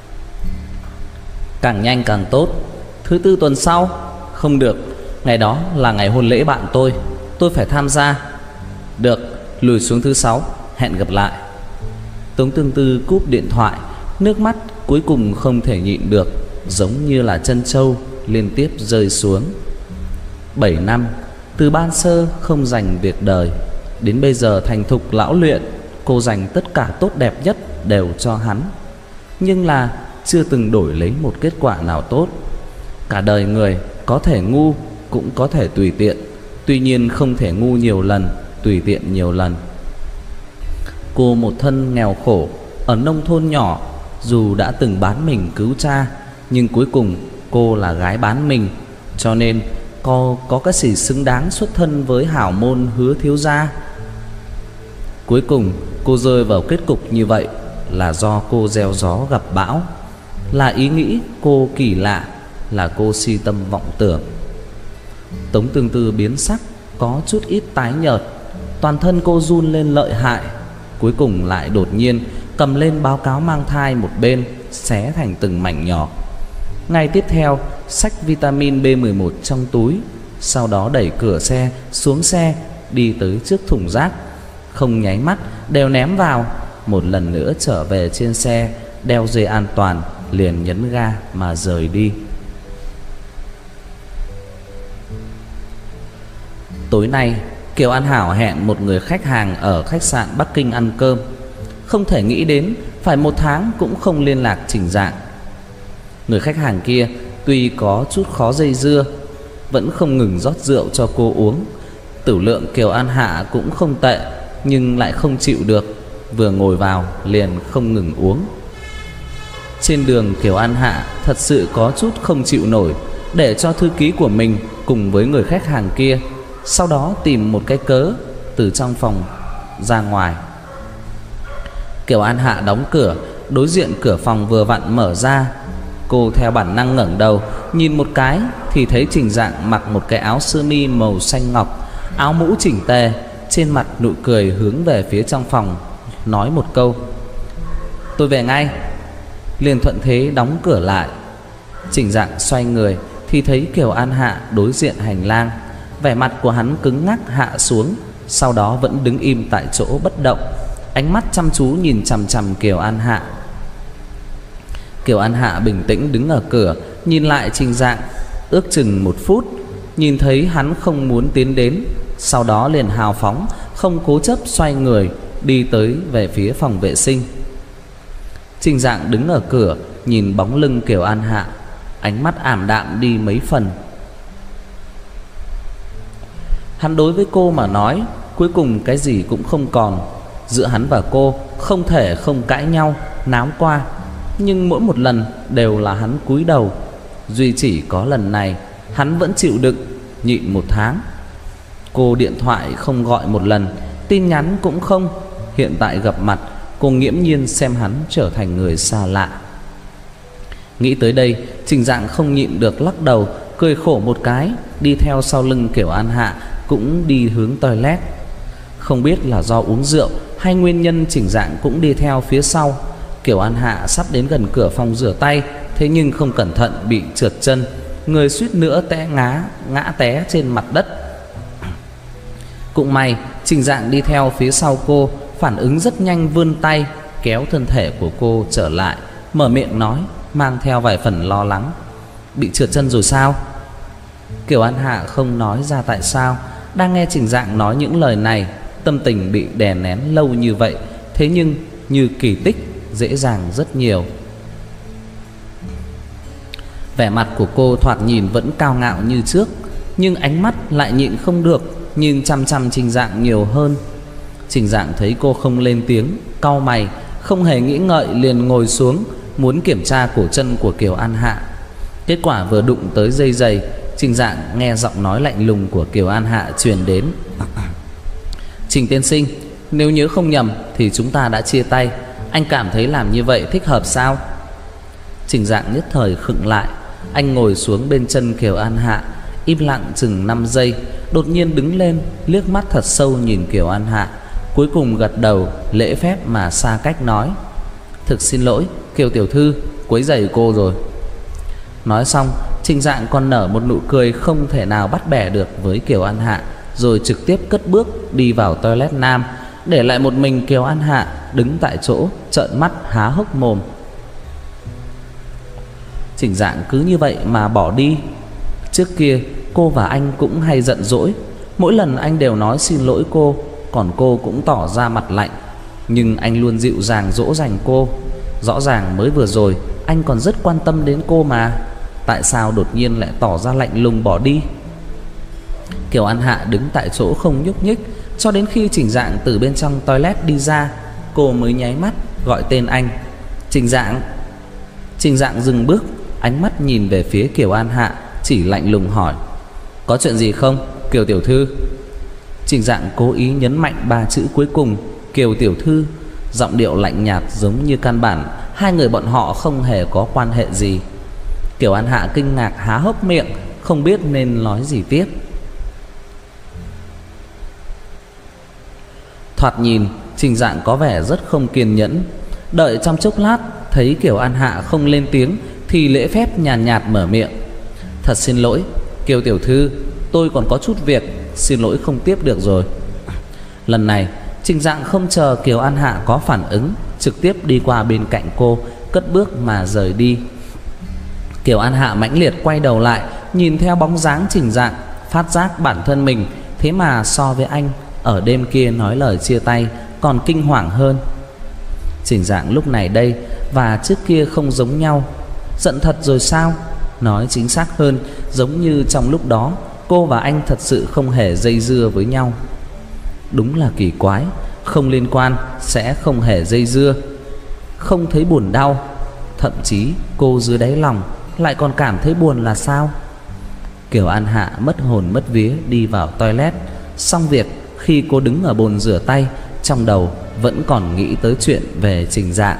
Càng nhanh càng tốt. Thứ tư tuần sau? Không được, ngày đó là ngày hôn lễ bạn tôi phải tham gia. Được, lùi xuống thứ 6. hẹn gặp lại. Tống Tương Tư cúp điện thoại, nước mắt cuối cùng không thể nhịn được, giống như là chân trâu liên tiếp rơi xuống. 7 năm, từ ban sơ không dành việc đời, đến bây giờ thành thục lão luyện, cô dành tất cả tốt đẹp nhất đều cho hắn. Nhưng là chưa từng đổi lấy một kết quả nào tốt. Cả đời người có thể ngu cũng có thể tùy tiện, tuy nhiên không thể ngu nhiều lần, tùy tiện nhiều lần. Cô một thân nghèo khổ ở nông thôn nhỏ, dù đã từng bán mình cứu cha, nhưng cuối cùng cô là gái bán mình, cho nên cô có cái gì xứng đáng xuất thân với hảo môn Hứa thiếu gia. Cuối cùng cô rơi vào kết cục như vậy là do cô gieo gió gặp bão, là ý nghĩ cô kỳ lạ, là cô si tâm vọng tưởng. Tống Tương Tư biến sắc, có chút ít tái nhợt, toàn thân cô run lên lợi hại. Cuối cùng lại đột nhiên cầm lên báo cáo mang thai một bên, xé thành từng mảnh nhỏ. Ngày tiếp theo xách vitamin B11 trong túi, sau đó đẩy cửa xe xuống xe, đi tới trước thùng rác, không nháy mắt đều ném vào. Một lần nữa trở về trên xe, đeo dây an toàn, liền nhấn ga mà rời đi. Tối nay Kiều An Hảo hẹn một người khách hàng ở khách sạn Bắc Kinh ăn cơm. Không thể nghĩ đến phải 1 tháng cũng không liên lạc Trình Dạng. Người khách hàng kia tuy có chút khó dây dưa, vẫn không ngừng rót rượu cho cô uống. Tửu lượng Kiều An Hạ cũng không tệ, nhưng lại không chịu được, vừa ngồi vào liền không ngừng uống. Trên đường Kiều An Hạ thật sự có chút không chịu nổi, để cho thư ký của mình cùng với người khách hàng kia, sau đó tìm một cái cớ từ trong phòng ra ngoài. Kiều An Hạ đóng cửa, đối diện cửa phòng vừa vặn mở ra. Cô theo bản năng ngẩng đầu nhìn một cái thì thấy Trình Dạng mặc một cái áo sơ mi màu xanh ngọc, áo mũ chỉnh tề, trên mặt nụ cười hướng về phía trong phòng, nói một câu: "Tôi về ngay." Liền thuận thế đóng cửa lại. Trình Dạng xoay người thì thấy Kiều An Hạ đối diện hành lang. Vẻ mặt của hắn cứng ngắc hạ xuống, sau đó vẫn đứng im tại chỗ bất động, ánh mắt chăm chú nhìn chằm chằm Kiều An Hạ. Kiều An Hạ bình tĩnh đứng ở cửa, nhìn lại Trình Dạng ước chừng 1 phút, nhìn thấy hắn không muốn tiến đến, sau đó liền hào phóng không cố chấp xoay người đi tới về phía phòng vệ sinh. Trình Dạng đứng ở cửa nhìn bóng lưng Kiều An Hạ, ánh mắt ảm đạm đi mấy phần. Hắn đối với cô mà nói, cuối cùng cái gì cũng không còn. Giữa hắn và cô không thể không cãi nhau, náo qua, nhưng mỗi một lần đều là hắn cúi đầu. Duy chỉ có lần này hắn vẫn chịu đựng, nhịn 1 tháng. Cô điện thoại không gọi một lần, tin nhắn cũng không. Hiện tại gặp mặt, cô nghiễm nhiên xem hắn trở thành người xa lạ. Nghĩ tới đây, Trình Dạng không nhịn được lắc đầu, cười khổ một cái, đi theo sau lưng Kiều An Hạ, cũng đi hướng toilet. Không biết là do uống rượu hay nguyên nhân, Trình Dạng cũng đi theo phía sau. Kiều An Hạ sắp đến gần cửa phòng rửa tay, thế nhưng không cẩn thận bị trượt chân, người suýt nữa ngã té trên mặt đất. Cũng may Trình Dạng đi theo phía sau cô, phản ứng rất nhanh, vươn tay kéo thân thể của cô trở lại, mở miệng nói mang theo vài phần lo lắng: "Bị trượt chân rồi sao?" Kiều An Hạ không nói ra tại sao. Đang nghe Trình Dạng nói những lời này, tâm tình bị đè nén lâu như vậy, thế nhưng như kỳ tích dễ dàng rất nhiều. Vẻ mặt của cô thoạt nhìn vẫn cao ngạo như trước, nhưng ánh mắt lại nhịn không được, nhìn chăm chăm Trình Dạng nhiều hơn. Trình Dạng thấy cô không lên tiếng, cau mày, không hề nghĩ ngợi liền ngồi xuống, muốn kiểm tra cổ chân của Kiều An Hạ. Kết quả vừa đụng tới dây giày, Trình Dạng nghe giọng nói lạnh lùng của Kiều An Hạ truyền đến: "Trình tiên sinh, nếu nhớ không nhầm thì chúng ta đã chia tay. Anh cảm thấy làm như vậy thích hợp sao?" Trình Dạng nhất thời khựng lại. Anh ngồi xuống bên chân Kiều An Hạ, im lặng chừng 5 giây, đột nhiên đứng lên, liếc mắt thật sâu nhìn Kiều An Hạ, cuối cùng gật đầu lễ phép mà xa cách nói: "Thực xin lỗi Kiều tiểu thư, quấy rầy cô rồi." Nói xong, Trình Dạng còn nở một nụ cười không thể nào bắt bẻ được với Kiều An Hạ, rồi trực tiếp cất bước đi vào toilet nam, để lại một mình Kiều An Hạ đứng tại chỗ trợn mắt há hốc mồm. Trình Dạng cứ như vậy mà bỏ đi. Trước kia cô và anh cũng hay giận dỗi, mỗi lần anh đều nói xin lỗi cô, còn cô cũng tỏ ra mặt lạnh. Nhưng anh luôn dịu dàng dỗ dành cô. Rõ ràng mới vừa rồi anh còn rất quan tâm đến cô mà, tại sao đột nhiên lại tỏ ra lạnh lùng bỏ đi? Kiều An Hạ đứng tại chỗ không nhúc nhích cho đến khi Trình Dạng từ bên trong toilet đi ra, cô mới nháy mắt gọi tên anh. Trình Dạng. Trình Dạng dừng bước, ánh mắt nhìn về phía Kiều An Hạ, chỉ lạnh lùng hỏi: có chuyện gì không, Kiều tiểu thư? Trình Dạng cố ý nhấn mạnh ba chữ cuối cùng, Kiều tiểu thư, giọng điệu lạnh nhạt giống như căn bản hai người bọn họ không hề có quan hệ gì. Kiều An Hạ kinh ngạc há hốc miệng, không biết nên nói gì tiếp. Thoạt nhìn Trình Dạng có vẻ rất không kiên nhẫn. Đợi trong chốc lát thấy Kiều An Hạ không lên tiếng thì lễ phép nhàn nhạt mở miệng: thật xin lỗi Kiều tiểu thư, tôi còn có chút việc, xin lỗi không tiếp được rồi. Lần này Trình Dạng không chờ Kiều An Hạ có phản ứng, trực tiếp đi qua bên cạnh cô, cất bước mà rời đi. Kiều An Hạ mãnh liệt quay đầu lại, nhìn theo bóng dáng Trình Dạng, phát giác bản thân mình thế mà so với anh ở đêm kia nói lời chia tay còn kinh hoàng hơn. Trình Dạng lúc này đây và trước kia không giống nhau. Giận thật rồi sao? Nói chính xác hơn, giống như trong lúc đó cô và anh thật sự không hề dây dưa với nhau. Đúng là kỳ quái, không liên quan sẽ không hề dây dưa, không thấy buồn đau. Thậm chí cô dưới đáy lòng lại còn cảm thấy buồn là sao? Kiều An Hạ mất hồn mất vía đi vào toilet. Xong việc, khi cô đứng ở bồn rửa tay, trong đầu vẫn còn nghĩ tới chuyện về Trình Dạng.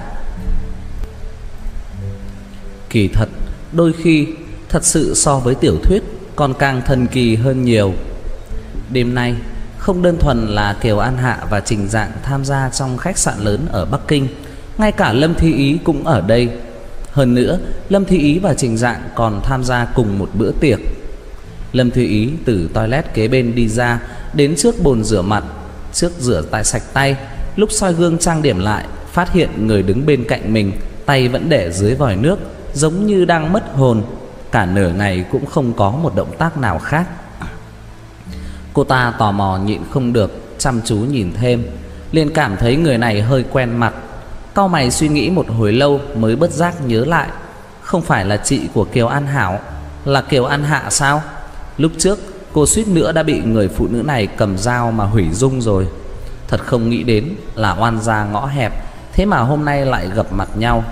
Kỳ thật, đôi khi thật sự so với tiểu thuyết còn càng thần kỳ hơn nhiều. Đêm nay không đơn thuần là Kiều An Hạ và Trình Dạng tham gia trong khách sạn lớn ở Bắc Kinh, ngay cả Lâm Thi Ý cũng ở đây. Hơn nữa, Lâm Thi Ý và Trình Dạng còn tham gia cùng một bữa tiệc. Lâm Thi Ý từ toilet kế bên đi ra, đến trước bồn rửa mặt, trước rửa tay sạch tay, lúc soi gương trang điểm lại, phát hiện người đứng bên cạnh mình tay vẫn để dưới vòi nước, giống như đang mất hồn. Cả nửa ngày cũng không có một động tác nào khác. Cô ta tò mò nhịn không được, chăm chú nhìn thêm, liền cảm thấy người này hơi quen mặt. Cau mày suy nghĩ một hồi lâu mới bất giác nhớ lại, không phải là chị của Kiều An Hảo, là Kiều An Hạ sao? Lúc trước cô suýt nữa đã bị người phụ nữ này cầm dao mà hủy dung rồi. Thật không nghĩ đến là oan gia ngõ hẹp, thế mà hôm nay lại gặp mặt nhau.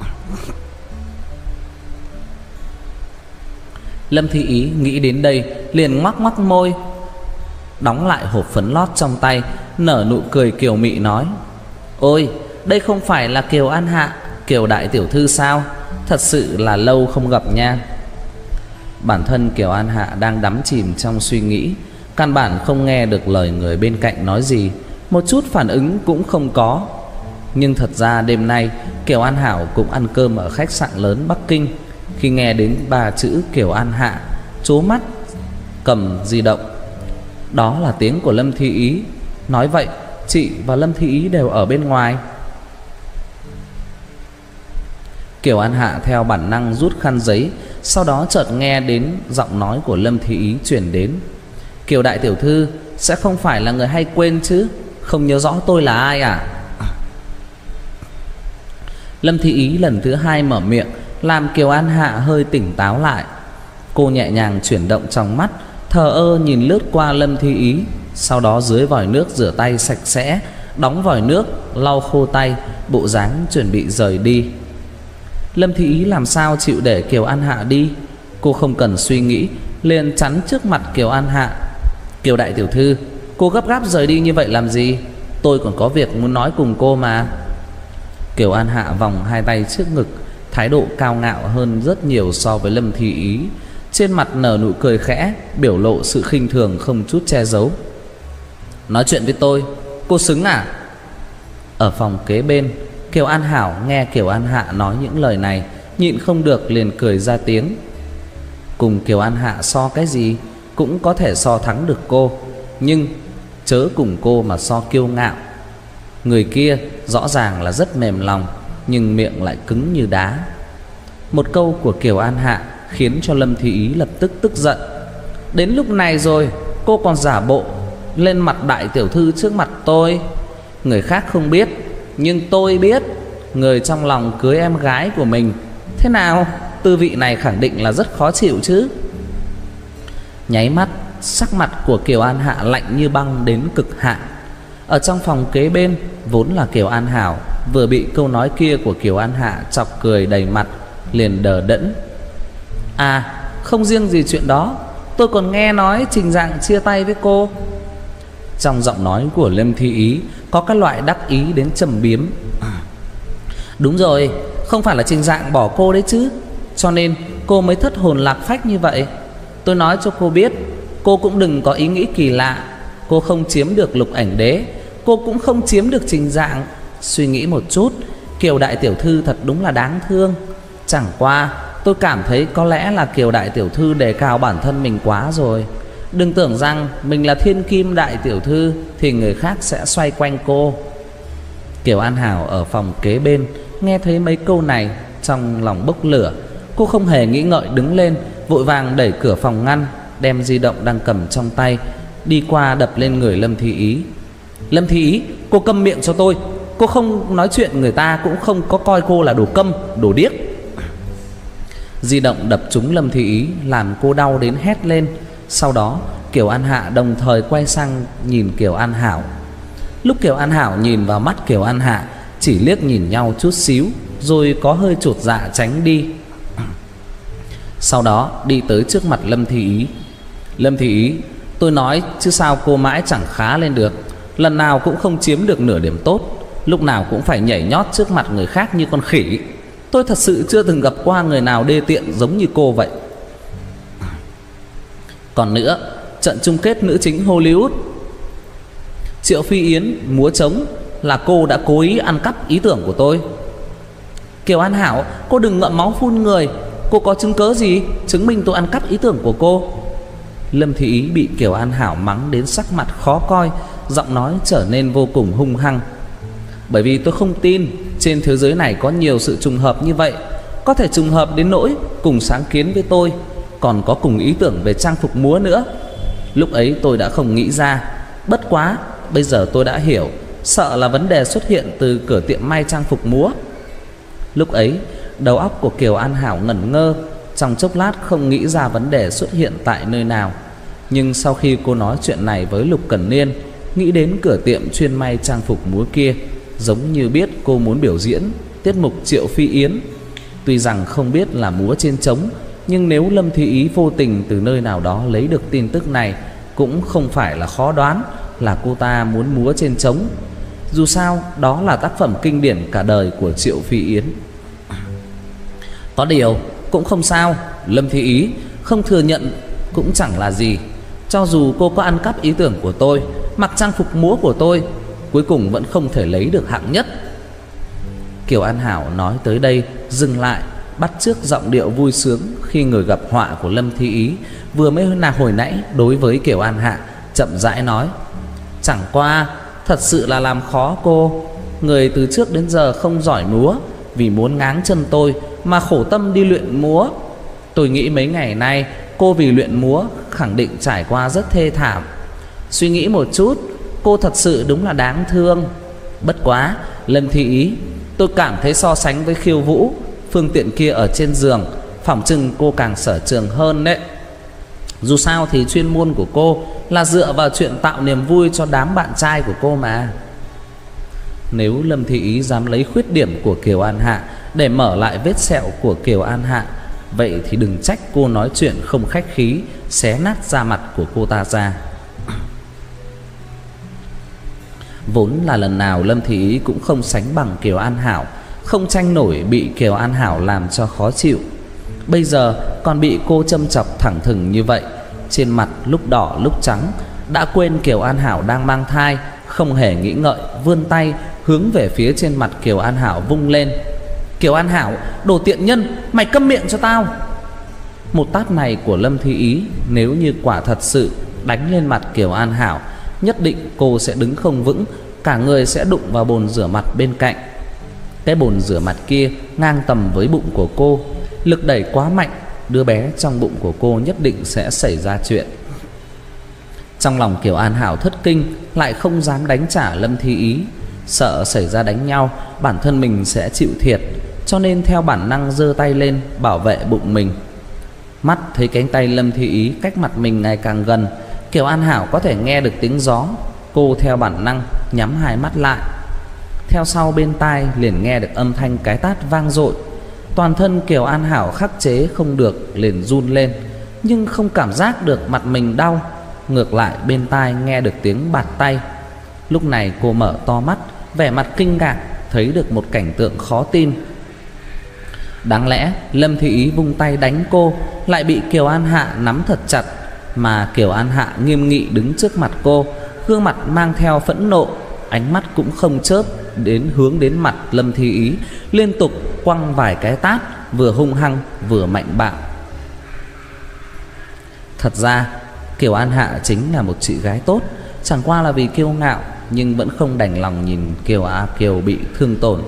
Lâm Thi Ý nghĩ đến đây liền ngoắc ngoắc môi, đóng lại hộp phấn lót trong tay, nở nụ cười kiều mị nói: ôi, đây không phải là Kiều An Hạ, Kiều đại tiểu thư sao? Thật sự là lâu không gặp nha. Bản thân Kiều An Hạ đang đắm chìm trong suy nghĩ, căn bản không nghe được lời người bên cạnh nói gì, một chút phản ứng cũng không có. Nhưng thật ra đêm nay Kiều An Hảo cũng ăn cơm ở khách sạn lớn Bắc Kinh. Khi nghe đến ba chữ Kiều An Hạ, trố mắt cầm di động. Đó là tiếng của Lâm Thi Ý. Nói vậy chị và Lâm Thi Ý đều ở bên ngoài. Kiều An Hạ theo bản năng rút khăn giấy, sau đó chợt nghe đến giọng nói của Lâm Thi Ý chuyển đến: Kiều đại tiểu thư sẽ không phải là người hay quên chứ? Không nhớ rõ tôi là ai à? Lâm Thi Ý lần thứ hai mở miệng, làm Kiều An Hạ hơi tỉnh táo lại. Cô nhẹ nhàng chuyển động trong mắt, thờ ơ nhìn lướt qua Lâm Thi Ý, sau đó dưới vòi nước rửa tay sạch sẽ, đóng vòi nước, lau khô tay, bộ dáng chuẩn bị rời đi. Lâm Thi Ý làm sao chịu để Kiều An Hạ đi? Cô không cần suy nghĩ, liền chắn trước mặt Kiều An Hạ: Kiều đại tiểu thư, cô gấp gáp rời đi như vậy làm gì? Tôi còn có việc muốn nói cùng cô mà. Kiều An Hạ vòng hai tay trước ngực, thái độ cao ngạo hơn rất nhiều so với Lâm Thi Ý. Trên mặt nở nụ cười khẽ, biểu lộ sự khinh thường không chút che giấu. Nói chuyện với tôi, cô xứng à? Ở phòng kế bên, Kiều An Hảo nghe Kiều An Hạ nói những lời này, nhịn không được liền cười ra tiếng. Cùng Kiều An Hạ so cái gì, cũng có thể so thắng được cô, nhưng chớ cùng cô mà so kiêu ngạo. Người kia rõ ràng là rất mềm lòng, nhưng miệng lại cứng như đá. Một câu của Kiều An Hạ khiến cho Lâm Thị Ý lập tức tức giận. Đến lúc này rồi cô còn giả bộ lên mặt đại tiểu thư trước mặt tôi. Người khác không biết, nhưng tôi biết. Người trong lòng cưới em gái của mình. Thế nào, tư vị này khẳng định là rất khó chịu chứ. Nháy mắt, sắc mặt của Kiều An Hạ lạnh như băng đến cực hạn. Ở trong phòng kế bên vốn là Kiều An Hảo, vừa bị câu nói kia của Kiều An Hạ chọc cười đầy mặt, liền đờ đẫn. À, không riêng gì chuyện đó, tôi còn nghe nói Trình Dạng chia tay với cô. Trong giọng nói của Lâm Thi Ý có các loại đắc ý đến trầm biếm. Đúng rồi, không phải là Trình Dạng bỏ cô đấy chứ, cho nên cô mới thất hồn lạc phách như vậy. Tôi nói cho cô biết, cô cũng đừng có ý nghĩ kỳ lạ. Cô không chiếm được Lục Ảnh Đế, cô cũng không chiếm được Trình Dạng. Suy nghĩ một chút, Kiều đại tiểu thư thật đúng là đáng thương. Chẳng qua tôi cảm thấy có lẽ là Kiều đại tiểu thư đề cao bản thân mình quá rồi. Đừng tưởng rằng mình là thiên kim đại tiểu thư thì người khác sẽ xoay quanh cô. Kiều An Hảo ở phòng kế bên nghe thấy mấy câu này, trong lòng bốc lửa. Cô không hề nghĩ ngợi đứng lên, vội vàng đẩy cửa phòng ngăn, đem di động đang cầm trong tay đi qua đập lên người Lâm Thi Ý. Lâm Thi Ý, cô câm miệng cho tôi. Cô không nói chuyện, người ta cũng không có coi cô là đồ câm, đồ điếc. Di động đập trúng Lâm Thi Ý làm cô đau đến hét lên. Sau đó Kiều An Hạ đồng thời quay sang nhìn Kiều An Hảo. Lúc Kiều An Hảo nhìn vào mắt Kiều An Hạ, chỉ liếc nhìn nhau chút xíu, rồi có hơi chột dạ tránh đi. Sau đó đi tới trước mặt Lâm Thi Ý. Lâm Thi Ý, tôi nói chứ sao cô mãi chẳng khá lên được. Lần nào cũng không chiếm được nửa điểm tốt, lúc nào cũng phải nhảy nhót trước mặt người khác như con khỉ. Tôi thật sự chưa từng gặp qua người nào đê tiện giống như cô vậy. Còn nữa, trận chung kết nữ chính Hollywood, Triệu Phi Yến múa trống là cô đã cố ý ăn cắp ý tưởng của tôi. Kiều An Hảo, cô đừng ngậm máu phun người. Cô có chứng cớ gì chứng minh tôi ăn cắp ý tưởng của cô? Lâm Thị Ý bị Kiều An Hảo mắng đến sắc mặt khó coi, giọng nói trở nên vô cùng hung hăng. Bởi vì tôi không tin trên thế giới này có nhiều sự trùng hợp như vậy. Có thể trùng hợp đến nỗi cùng sáng kiến với tôi, còn có cùng ý tưởng về trang phục múa nữa. Lúc ấy tôi đã không nghĩ ra. Bất quá bây giờ tôi đã hiểu, sợ là vấn đề xuất hiện từ cửa tiệm may trang phục múa. Lúc ấy đầu óc của Kiều An Hảo ngẩn ngơ, trong chốc lát không nghĩ ra vấn đề xuất hiện tại nơi nào. Nhưng sau khi cô nói chuyện này với Lục Cẩn Niên, nghĩ đến cửa tiệm chuyên may trang phục múa kia, giống như biết cô muốn biểu diễn tiết mục Triệu Phi Yến. Tuy rằng không biết là múa trên trống, nhưng nếu Lâm Thi Ý vô tình từ nơi nào đó lấy được tin tức này, cũng không phải là khó đoán là cô ta muốn múa trên trống. Dù sao đó là tác phẩm kinh điển cả đời của Triệu Phi Yến. Có điều cũng không sao, Lâm Thi Ý không thừa nhận cũng chẳng là gì. Cho dù cô có ăn cắp ý tưởng của tôi, mặc trang phục múa của tôi, cuối cùng vẫn không thể lấy được hạng nhất. Kiều An Hảo nói tới đây dừng lại, bắt chước giọng điệu vui sướng khi người gặp họa của Lâm Thi Ý vừa mới là hồi nãy đối với Kiều An Hạ, chậm rãi nói: chẳng qua thật sự là làm khó cô. Người từ trước đến giờ không giỏi múa, vì muốn ngáng chân tôi mà khổ tâm đi luyện múa. Tôi nghĩ mấy ngày nay cô vì luyện múa khẳng định trải qua rất thê thảm. Suy nghĩ một chút, cô thật sự đúng là đáng thương. Bất quá Lâm Thi Ý, tôi cảm thấy so sánh với khiêu vũ, phương tiện kia ở trên giường, phỏng chừng cô càng sở trường hơn đấy. Dù sao thì chuyên môn của cô là dựa vào chuyện tạo niềm vui cho đám bạn trai của cô mà. Nếu Lâm Thi Ý dám lấy khuyết điểm của Kiều An Hạ để mở lại vết sẹo của Kiều An Hạ, vậy thì đừng trách cô nói chuyện không khách khí, xé nát da mặt của cô ta ra. Vốn là lần nào Lâm Thi Ý cũng không sánh bằng Kiều An Hảo, không tranh nổi bị Kiều An Hảo làm cho khó chịu. Bây giờ còn bị cô châm chọc thẳng thừng như vậy, trên mặt lúc đỏ lúc trắng, đã quên Kiều An Hảo đang mang thai, không hề nghĩ ngợi vươn tay hướng về phía trên mặt Kiều An Hảo vung lên. Kiều An Hảo, đồ tiện nhân, mày câm miệng cho tao. Một tát này của Lâm Thi Ý nếu như quả thật sự đánh lên mặt Kiều An Hảo, nhất định cô sẽ đứng không vững, cả người sẽ đụng vào bồn rửa mặt bên cạnh. Cái bồn rửa mặt kia ngang tầm với bụng của cô, lực đẩy quá mạnh, đứa bé trong bụng của cô nhất định sẽ xảy ra chuyện. Trong lòng Kiều An Hảo thất kinh, lại không dám đánh trả Lâm Thi Ý, sợ xảy ra đánh nhau bản thân mình sẽ chịu thiệt, cho nên theo bản năng giơ tay lên bảo vệ bụng mình. Mắt thấy cánh tay Lâm Thi Ý cách mặt mình ngày càng gần, Kiều An Hảo có thể nghe được tiếng gió. Cô theo bản năng nhắm hai mắt lại. Theo sau bên tai liền nghe được âm thanh cái tát vang dội. Toàn thân Kiều An Hảo khắc chế không được liền run lên, nhưng không cảm giác được mặt mình đau. Ngược lại bên tai nghe được tiếng bạt tay. Lúc này cô mở to mắt, vẻ mặt kinh ngạc, thấy được một cảnh tượng khó tin. Đáng lẽ Lâm Thi Ý vung tay đánh cô, lại bị Kiều An Hạ nắm thật chặt, mà Kiều An Hạ nghiêm nghị đứng trước mặt cô, gương mặt mang theo phẫn nộ, ánh mắt cũng không chớp hướng đến mặt Lâm Thi Ý, liên tục quăng vài cái tát, vừa hung hăng vừa mạnh bạo. Thật ra Kiều An Hạ chính là một chị gái tốt, chẳng qua là vì kiêu ngạo nhưng vẫn không đành lòng nhìn Kiều bị thương tổn.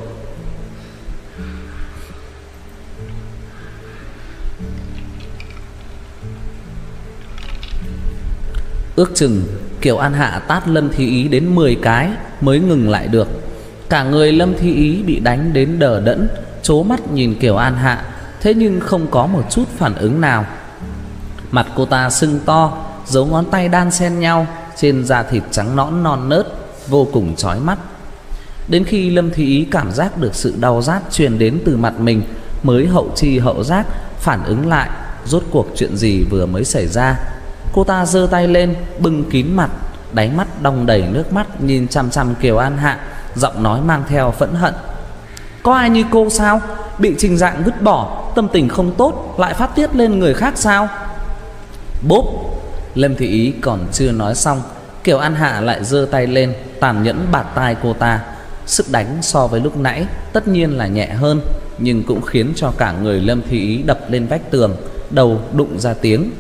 Ước chừng Kiều An Hạ tát Lâm Thi Ý đến 10 cái mới ngừng lại được. Cả người Lâm Thi Ý bị đánh đến đờ đẫn, trố mắt nhìn Kiều An Hạ, thế nhưng không có một chút phản ứng nào. Mặt cô ta sưng to, dấu ngón tay đan xen nhau trên da thịt trắng nõn non nớt, vô cùng chói mắt. Đến khi Lâm Thi Ý cảm giác được sự đau rát truyền đến từ mặt mình, mới hậu chi hậu giác phản ứng lại rốt cuộc chuyện gì vừa mới xảy ra. Cô ta giơ tay lên bưng kín mặt, đáy mắt đong đầy nước mắt, nhìn chằm chằm Kiều An Hạ, giọng nói mang theo phẫn hận. Có ai như cô sao? Bị Trình Dạng vứt bỏ, tâm tình không tốt lại phát tiết lên người khác sao? Bốp! Lâm Thi Ý còn chưa nói xong, Kiều An Hạ lại giơ tay lên tàn nhẫn bạt tai cô ta. Sức đánh so với lúc nãy tất nhiên là nhẹ hơn, nhưng cũng khiến cho cả người Lâm Thi Ý đập lên vách tường, đầu đụng ra tiếng.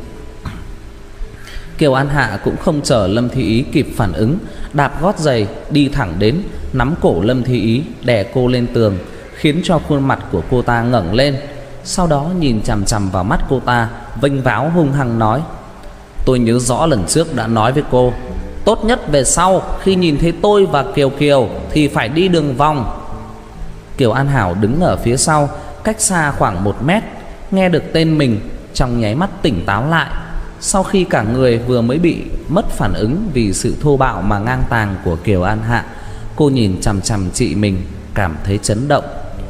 Kiều An Hạ cũng không chờ Lâm Thi Ý kịp phản ứng, đạp gót giày đi thẳng đến, nắm cổ Lâm Thi Ý đè cô lên tường, khiến cho khuôn mặt của cô ta ngẩng lên. Sau đó nhìn chằm chằm vào mắt cô ta, vênh váo hung hăng nói: Tôi nhớ rõ lần trước đã nói với cô, tốt nhất về sau khi nhìn thấy tôi và Kiều Kiều thì phải đi đường vòng. Kiều An Hảo đứng ở phía sau, cách xa khoảng 1 mét, nghe được tên mình, trong nháy mắt tỉnh táo lại. Sau khi cả người vừa mới bị mất phản ứng vì sự thô bạo mà ngang tàng của Kiều An Hạ, cô nhìn chằm chằm chị mình, cảm thấy chấn động.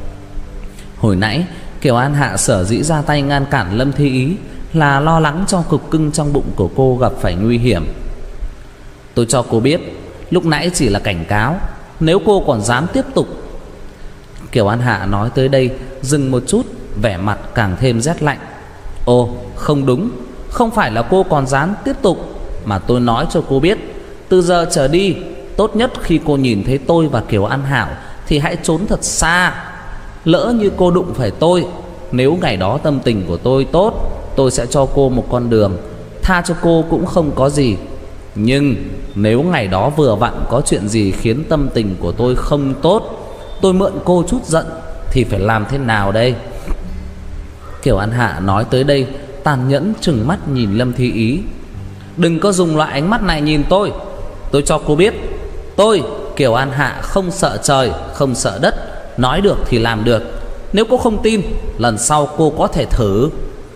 Hồi nãy Kiều An Hạ sở dĩ ra tay ngăn cản Lâm Thi Ý là lo lắng cho cục cưng trong bụng của cô gặp phải nguy hiểm. Tôi cho cô biết, lúc nãy chỉ là cảnh cáo, nếu cô còn dám tiếp tục. Kiều An Hạ nói tới đây dừng một chút, vẻ mặt càng thêm rét lạnh. Ồ, không đúng, không phải là cô còn dám tiếp tục, mà tôi nói cho cô biết, từ giờ trở đi, tốt nhất khi cô nhìn thấy tôi và Kiều An Hảo thì hãy trốn thật xa. Lỡ như cô đụng phải tôi, nếu ngày đó tâm tình của tôi tốt, tôi sẽ cho cô một con đường, tha cho cô cũng không có gì. Nhưng nếu ngày đó vừa vặn có chuyện gì khiến tâm tình của tôi không tốt, tôi mượn cô chút giận, thì phải làm thế nào đây? Kiều An Hạ nói tới đây tàn nhẫn trừng mắt nhìn Lâm Thi Ý. Đừng có dùng loại ánh mắt này nhìn tôi. Tôi cho cô biết, tôi Kiều An Hạ không sợ trời, không sợ đất, nói được thì làm được. Nếu cô không tin, lần sau cô có thể thử.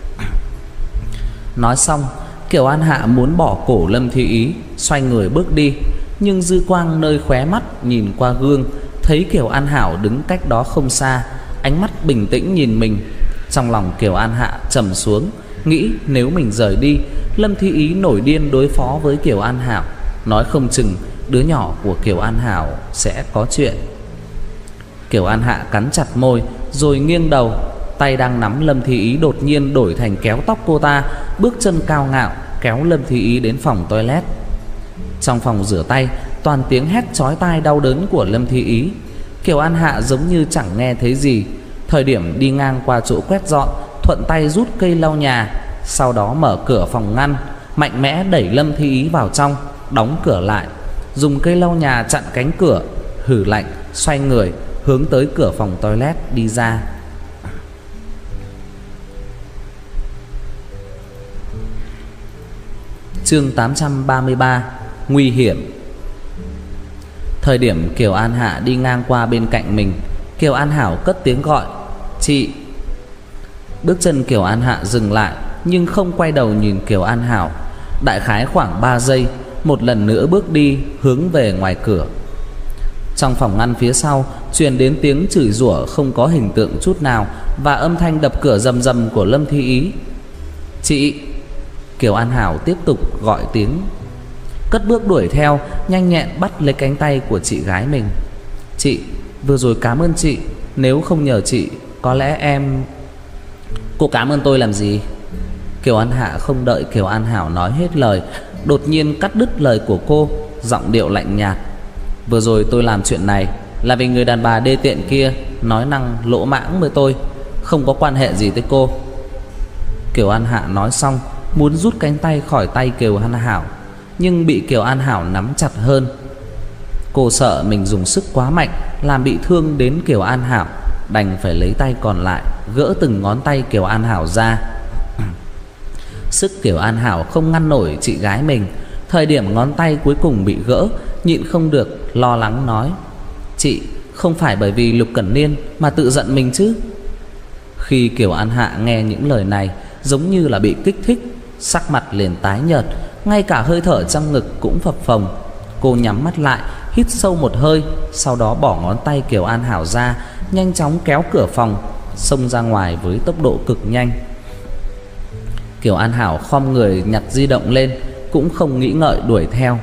Nói xong, Kiều An Hạ muốn bỏ cổ Lâm Thi Ý, xoay người bước đi. Nhưng dư quang nơi khóe mắt nhìn qua gương, thấy Kiều An Hảo đứng cách đó không xa, ánh mắt bình tĩnh nhìn mình. Trong lòng Kiều An Hạ trầm xuống, nghĩ nếu mình rời đi, Lâm Thi Ý nổi điên đối phó với Kiều An Hảo, nói không chừng đứa nhỏ của Kiều An Hảo sẽ có chuyện. Kiều An Hạ cắn chặt môi rồi nghiêng đầu, tay đang nắm Lâm Thi Ý đột nhiên đổi thành kéo tóc cô ta, bước chân cao ngạo kéo Lâm Thi Ý đến phòng toilet. Trong phòng rửa tay, toàn tiếng hét chói tai đau đớn của Lâm Thi Ý. Kiều An Hạ giống như chẳng nghe thấy gì. Thời điểm đi ngang qua chỗ quét dọn, thuận tay rút cây lau nhà, sau đó mở cửa phòng ngăn, mạnh mẽ đẩy Lâm Thi Ý vào trong, đóng cửa lại. dùng cây lau nhà chặn cánh cửa, hử lạnh, xoay người hướng tới cửa phòng toilet đi ra. Chương 833: Nguy hiểm. Thời điểm Kiều An Hạ đi ngang qua bên cạnh mình, Kiều An Hảo cất tiếng gọi: "Chị." Bước chân Kiều An Hạ dừng lại, nhưng không quay đầu nhìn Kiều An Hảo. Đại khái khoảng 3 giây, một lần nữa bước đi hướng về ngoài cửa. Trong phòng ngăn phía sau truyền đến tiếng chửi rủa không có hình tượng chút nào và âm thanh đập cửa rầm rầm của Lâm Thi Ý. "Chị." Kiều An Hảo tiếp tục gọi tiếng, cất bước đuổi theo, nhanh nhẹn bắt lấy cánh tay của chị gái mình. "Chị, vừa rồi cảm ơn chị, nếu không nhờ chị có lẽ em..." "Cô cảm ơn tôi làm gì?" Kiều An Hạ không đợi Kiều An Hảo nói hết lời, đột nhiên cắt đứt lời của cô, giọng điệu lạnh nhạt: "Vừa rồi tôi làm chuyện này là vì người đàn bà đê tiện kia nói năng lỗ mãng với tôi, không có quan hệ gì tới cô." Kiều An Hạ nói xong muốn rút cánh tay khỏi tay Kiều An Hảo, nhưng bị Kiều An Hảo nắm chặt hơn. Cô sợ mình dùng sức quá mạnh làm bị thương đến Kiều An Hảo, đành phải lấy tay còn lại gỡ từng ngón tay Kiều An Hảo ra. Sức Kiều An Hảo không ngăn nổi chị gái mình. Thời điểm ngón tay cuối cùng bị gỡ, nhịn không được lo lắng nói: "Chị, không phải bởi vì Lục Cẩn Niên mà tự giận mình chứ?" Khi Kiều An Hạ nghe những lời này, giống như là bị kích thích, sắc mặt liền tái nhợt, ngay cả hơi thở trong ngực cũng phập phồng. Cô nhắm mắt lại, hít sâu một hơi, sau đó bỏ ngón tay Kiều An Hảo ra, nhanh chóng kéo cửa phòng, xông ra ngoài với tốc độ cực nhanh. Kiều An Hảo khom người nhặt di động lên, cũng không nghĩ ngợi đuổi theo.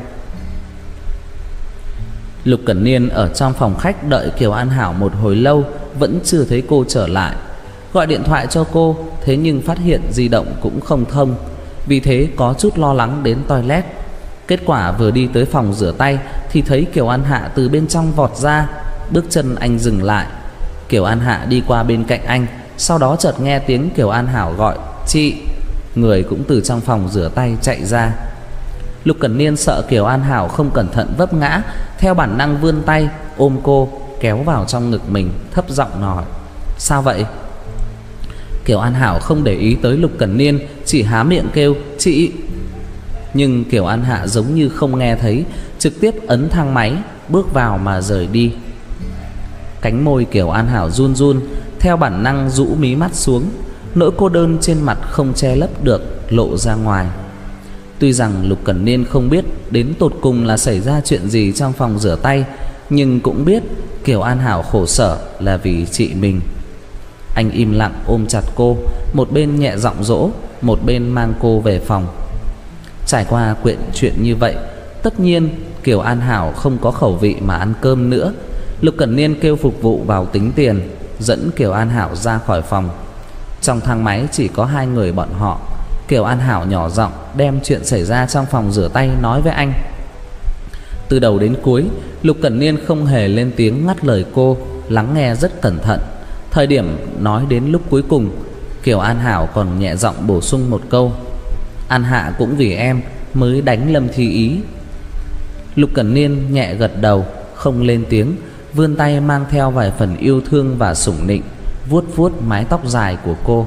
Lục Cẩn Niên ở trong phòng khách đợi Kiều An Hảo một hồi lâu, vẫn chưa thấy cô trở lại. Gọi điện thoại cho cô, thế nhưng phát hiện di động cũng không thông, vì thế có chút lo lắng đến toilet. Kết quả vừa đi tới phòng rửa tay thì thấy Kiều An Hạ từ bên trong vọt ra. Bước chân anh dừng lại. Kiều An Hạ đi qua bên cạnh anh, sau đó chợt nghe tiếng Kiều An Hảo gọi: "Chị." Người cũng từ trong phòng rửa tay chạy ra. Lục Cẩn Niên sợ Kiều An Hảo không cẩn thận vấp ngã, theo bản năng vươn tay ôm cô, kéo vào trong ngực mình, thấp giọng hỏi: "Sao vậy?" Kiều An Hảo không để ý tới Lục Cẩn Niên, chỉ há miệng kêu: "Chị." Nhưng Kiều An Hạ giống như không nghe thấy, trực tiếp ấn thang máy, bước vào mà rời đi. Cánh môi Kiều An Hảo run run, theo bản năng rũ mí mắt xuống. Nỗi cô đơn trên mặt không che lấp được, lộ ra ngoài. Tuy rằng Lục Cẩn Niên không biết đến tột cùng là xảy ra chuyện gì trong phòng rửa tay, nhưng cũng biết Kiều An Hảo khổ sở là vì chị mình. Anh im lặng ôm chặt cô, một bên nhẹ giọng dỗ, một bên mang cô về phòng. Trải qua chuyện như vậy, tất nhiên Kiều An Hảo không có khẩu vị mà ăn cơm nữa. Lục Cẩn Niên kêu phục vụ vào tính tiền, dẫn Kiều An Hảo ra khỏi phòng. Trong thang máy chỉ có hai người bọn họ. Kiều An Hảo nhỏ giọng đem chuyện xảy ra trong phòng rửa tay nói với anh. Từ đầu đến cuối, Lục Cẩn Niên không hề lên tiếng ngắt lời cô, lắng nghe rất cẩn thận. Thời điểm nói đến lúc cuối cùng, Kiều An Hảo còn nhẹ giọng bổ sung một câu: "An Hạ cũng vì em mới đánh Lâm Thi Ý." Lục Cẩn Niên nhẹ gật đầu, không lên tiếng, vươn tay mang theo vài phần yêu thương và sủng nịnh, vuốt vuốt mái tóc dài của cô.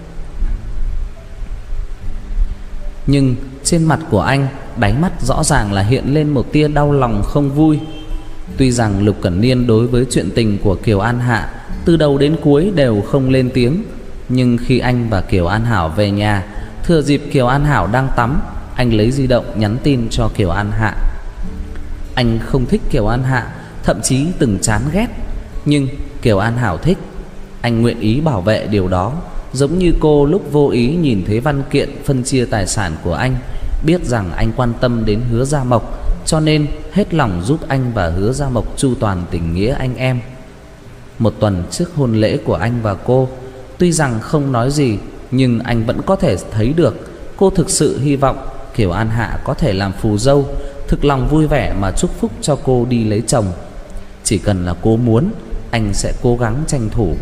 Nhưng trên mặt của anh, đáy mắt rõ ràng là hiện lên một tia đau lòng không vui. Tuy rằng Lục Cẩn Niên đối với chuyện tình của Kiều An Hạ từ đầu đến cuối đều không lên tiếng, nhưng khi anh và Kiều An Hảo về nhà, thừa dịp Kiều An Hảo đang tắm, anh lấy di động nhắn tin cho Kiều An Hạ. Anh không thích Kiều An Hạ, thậm chí từng chán ghét, nhưng Kiều An Hảo thích. Anh nguyện ý bảo vệ điều đó, giống như cô lúc vô ý nhìn thấy văn kiện phân chia tài sản của anh, biết rằng anh quan tâm đến Hứa Gia Mộc, cho nên hết lòng giúp anh và Hứa Gia Mộc chu toàn tình nghĩa anh em. Một tuần trước hôn lễ của anh và cô, tuy rằng không nói gì, nhưng anh vẫn có thể thấy được cô thực sự hy vọng Kiều An Hạ có thể làm phù dâu, thực lòng vui vẻ mà chúc phúc cho cô đi lấy chồng. Chỉ cần là cô muốn, anh sẽ cố gắng tranh thủ.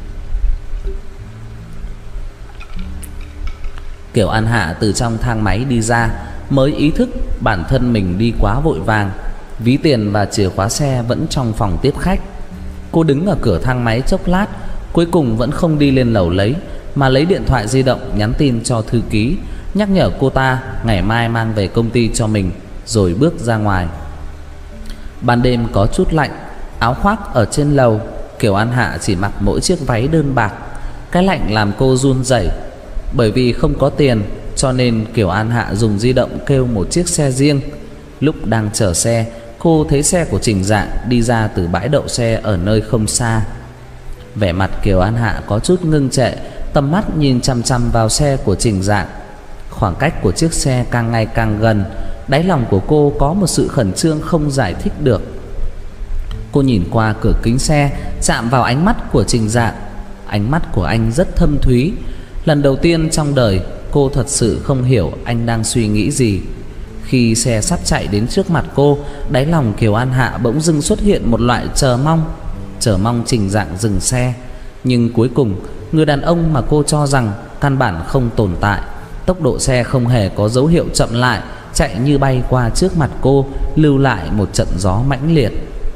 Kiều An Hạ từ trong thang máy đi ra, mới ý thức bản thân mình đi quá vội vàng. Ví tiền và chìa khóa xe vẫn trong phòng tiếp khách. Cô đứng ở cửa thang máy chốc lát, cuối cùng vẫn không đi lên lầu lấy, mà lấy điện thoại di động nhắn tin cho thư ký, nhắc nhở cô ta ngày mai mang về công ty cho mình, rồi bước ra ngoài. Ban đêm có chút lạnh, áo khoác ở trên lầu, Kiều An Hạ chỉ mặc mỗi chiếc váy đơn bạc. Cái lạnh làm cô run rẩy. Bởi vì không có tiền cho nên Kiều An Hạ dùng di động kêu một chiếc xe riêng. Lúc đang chờ xe, cô thấy xe của Trình Dạng đi ra từ bãi đậu xe ở nơi không xa. Vẻ mặt Kiều An Hạ có chút ngưng trệ, tầm mắt nhìn chằm chằm vào xe của Trình Dạng. Khoảng cách của chiếc xe càng ngày càng gần, đáy lòng của cô có một sự khẩn trương không giải thích được. Cô nhìn qua cửa kính xe, chạm vào ánh mắt của Trình Dạng. Ánh mắt của anh rất thâm thúy. Lần đầu tiên trong đời cô thật sự không hiểu anh đang suy nghĩ gì. Khi xe sắp chạy đến trước mặt cô, đáy lòng Kiều An Hạ bỗng dưng xuất hiện một loại chờ mong Trình Dạng dừng xe. Nhưng cuối cùng, người đàn ông mà cô cho rằng căn bản không tồn tại, tốc độ xe không hề có dấu hiệu chậm lại, chạy như bay qua trước mặt cô, lưu lại một trận gió mãnh liệt.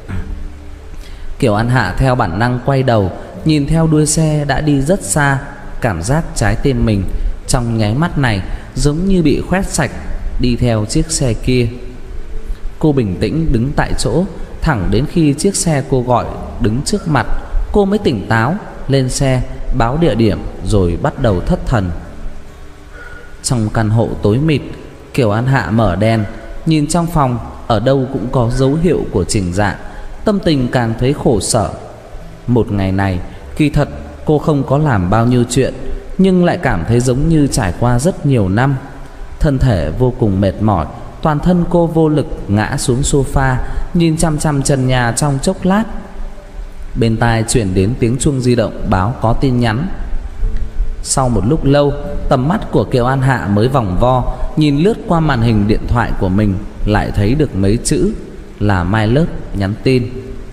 Kiều An Hạ theo bản năng quay đầu, nhìn theo đuôi xe đã đi rất xa. Cảm giác trái tim mình trong nháy mắt này giống như bị khoét sạch, đi theo chiếc xe kia. Cô bình tĩnh đứng tại chỗ, thẳng đến khi chiếc xe cô gọi đứng trước mặt, cô mới tỉnh táo, lên xe, báo địa điểm rồi bắt đầu thất thần. Trong căn hộ tối mịt, Kiều An Hạ mở đèn, nhìn trong phòng, ở đâu cũng có dấu hiệu của Trình Dạng. Tâm tình càng thấy khổ sở. Một ngày này, kỳ thật cô không có làm bao nhiêu chuyện, nhưng lại cảm thấy giống như trải qua rất nhiều năm. Thân thể vô cùng mệt mỏi, toàn thân cô vô lực ngã xuống sofa, nhìn chăm chăm trần nhà trong chốc lát. Bên tai chuyển đến tiếng chuông di động báo có tin nhắn. Sau một lúc lâu, tầm mắt của Kiều An Hạ mới vòng vo, nhìn lướt qua màn hình điện thoại của mình, lại thấy được mấy chữ là My Love nhắn tin.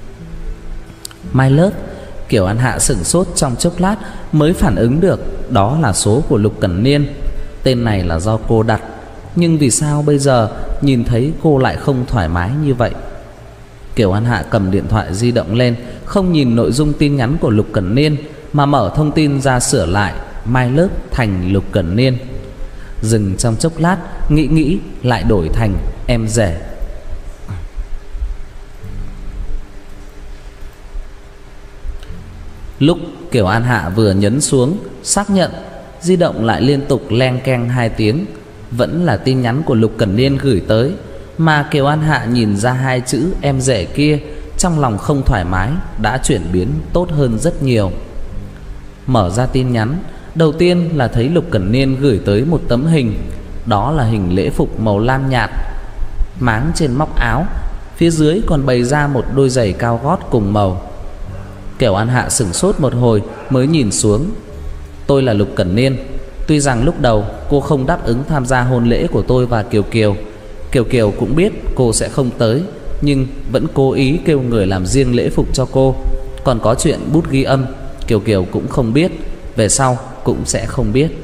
My Love. Kiều An Hạ sửng sốt trong chốc lát mới phản ứng được đó là số của Lục Cẩn Niên. Tên này là do cô đặt, nhưng vì sao bây giờ nhìn thấy cô lại không thoải mái như vậy? Kiều An Hạ cầm điện thoại di động lên, không nhìn nội dung tin nhắn của Lục Cẩn Niên mà mở thông tin ra sửa lại My Love thành Lục Cẩn Niên. Dừng trong chốc lát, nghĩ lại đổi thành em rể. Lúc Kiều An Hạ vừa nhấn xuống xác nhận, di động lại liên tục leng keng 2 tiếng. Vẫn là tin nhắn của Lục Cẩn Niên gửi tới, mà Kiều An Hạ nhìn ra 2 chữ em rể kia, trong lòng không thoải mái đã chuyển biến tốt hơn rất nhiều. Mở ra tin nhắn, đầu tiên là thấy Lục Cẩn Niên gửi tới một tấm hình. Đó là hình lễ phục màu lam nhạt, máng trên móc áo, phía dưới còn bày ra một đôi giày cao gót cùng màu. Kiều An Hạ sửng sốt một hồi mới nhìn xuống. Tôi là Lục Cẩn Niên. Tuy rằng lúc đầu cô không đáp ứng tham gia hôn lễ của tôi và Kiều Kiều, Kiều Kiều cũng biết cô sẽ không tới, nhưng vẫn cố ý kêu người làm riêng lễ phục cho cô. Còn có chuyện bút ghi âm, Kiều Kiều cũng không biết, về sau cũng sẽ không biết.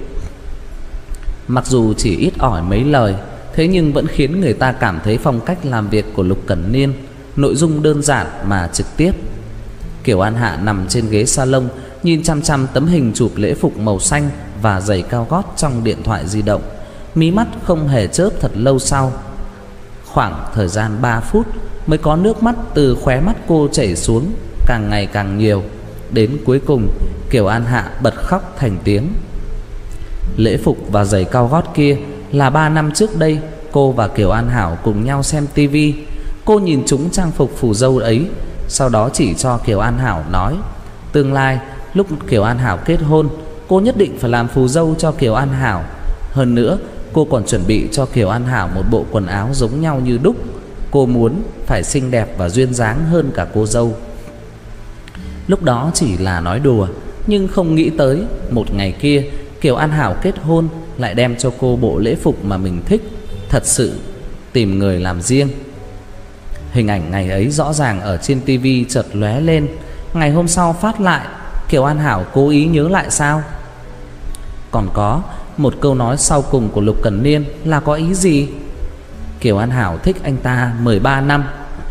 Mặc dù chỉ ít ỏi mấy lời, thế nhưng vẫn khiến người ta cảm thấy phong cách làm việc của Lục Cẩn Niên, nội dung đơn giản mà trực tiếp. Kiều An Hạ nằm trên ghế salon, nhìn chăm chăm tấm hình chụp lễ phục màu xanh và giày cao gót trong điện thoại di động, mí mắt không hề chớp thật lâu sau. Khoảng thời gian 3 phút mới có nước mắt từ khóe mắt cô chảy xuống, càng ngày càng nhiều. Đến cuối cùng Kiều An Hạ bật khóc thành tiếng. Lễ phục và giày cao gót kia là 3 năm trước đây cô và Kiều An Hảo cùng nhau xem tivi. Cô nhìn chúng trang phục phù dâu ấy, sau đó chỉ cho Kiều An Hảo nói tương lai lúc Kiều An Hảo kết hôn, cô nhất định phải làm phù dâu cho Kiều An Hảo. Hơn nữa cô còn chuẩn bị cho Kiều An Hảo một bộ quần áo giống nhau như đúc. Cô muốn phải xinh đẹp và duyên dáng hơn cả cô dâu. Lúc đó chỉ là nói đùa, nhưng không nghĩ tới một ngày kia Kiều An Hảo kết hôn lại đem cho cô bộ lễ phục mà mình thích, thật sự tìm người làm riêng. Hình ảnh ngày ấy rõ ràng ở trên tivi chợt lóe lên. Ngày hôm sau phát lại, Kiều An Hảo cố ý nhớ lại sao? Còn có một câu nói sau cùng của Lục Cẩn Niên là có ý gì? Kiều An Hảo thích anh ta 13 năm,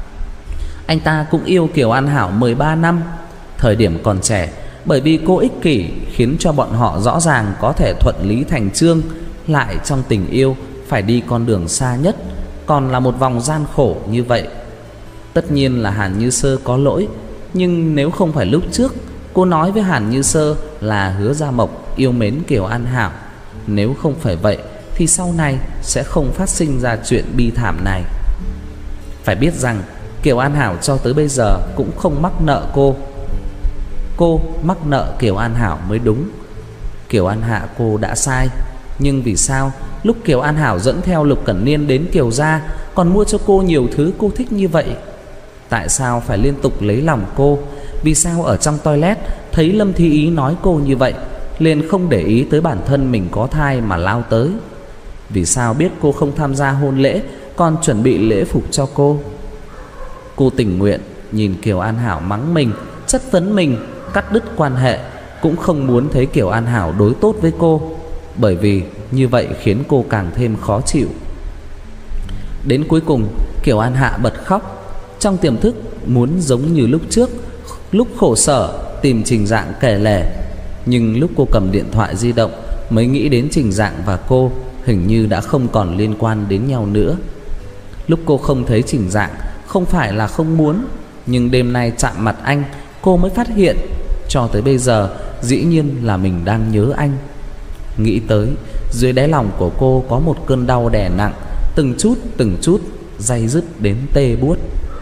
Anh ta cũng yêu Kiều An Hảo 13 năm. Thời điểm còn trẻ, bởi vì cô ích kỷ khiến cho bọn họ rõ ràng có thể thuận lý thành chương, lại trong tình yêu phải đi con đường xa nhất, còn là một vòng gian khổ như vậy. Tất nhiên là Hàn Như Sơ có lỗi, nhưng nếu không phải lúc trước cô nói với Hàn Như Sơ là Hứa Gia Mộc yêu mến Kiều An Hảo, nếu không phải vậy thì sau này sẽ không phát sinh ra chuyện bi thảm này. Phải biết rằng Kiều An Hảo cho tới bây giờ cũng không mắc nợ cô. Cô mắc nợ Kiều An Hảo mới đúng. Kiều An Hạ cô đã sai, nhưng vì sao lúc Kiều An Hảo dẫn theo Lục Cẩn Niên đến Kiều gia còn mua cho cô nhiều thứ cô thích như vậy? Tại sao phải liên tục lấy lòng cô? Vì sao ở trong toilet thấy Lâm Thi Ý nói cô như vậy liền không để ý tới bản thân mình có thai mà lao tới? Vì sao biết cô không tham gia hôn lễ còn chuẩn bị lễ phục cho cô? Cô tình nguyện nhìn Kiều An Hảo mắng mình, chất vấn mình, cắt đứt quan hệ, cũng không muốn thấy Kiều An Hảo đối tốt với cô, bởi vì như vậy khiến cô càng thêm khó chịu. Đến cuối cùng Kiều An Hạ bật khóc. Trong tiềm thức muốn giống như lúc trước, lúc khổ sở tìm Trình Dạng kể lể, nhưng lúc cô cầm điện thoại di động mới nghĩ đến Trình Dạng và cô hình như đã không còn liên quan đến nhau nữa. Lúc cô không thấy Trình Dạng không phải là không muốn, nhưng đêm nay chạm mặt anh cô mới phát hiện cho tới bây giờ dĩ nhiên là mình đang nhớ anh. Nghĩ tới, dưới đáy lòng của cô có một cơn đau đè nặng, từng chút day dứt đến tê buốt.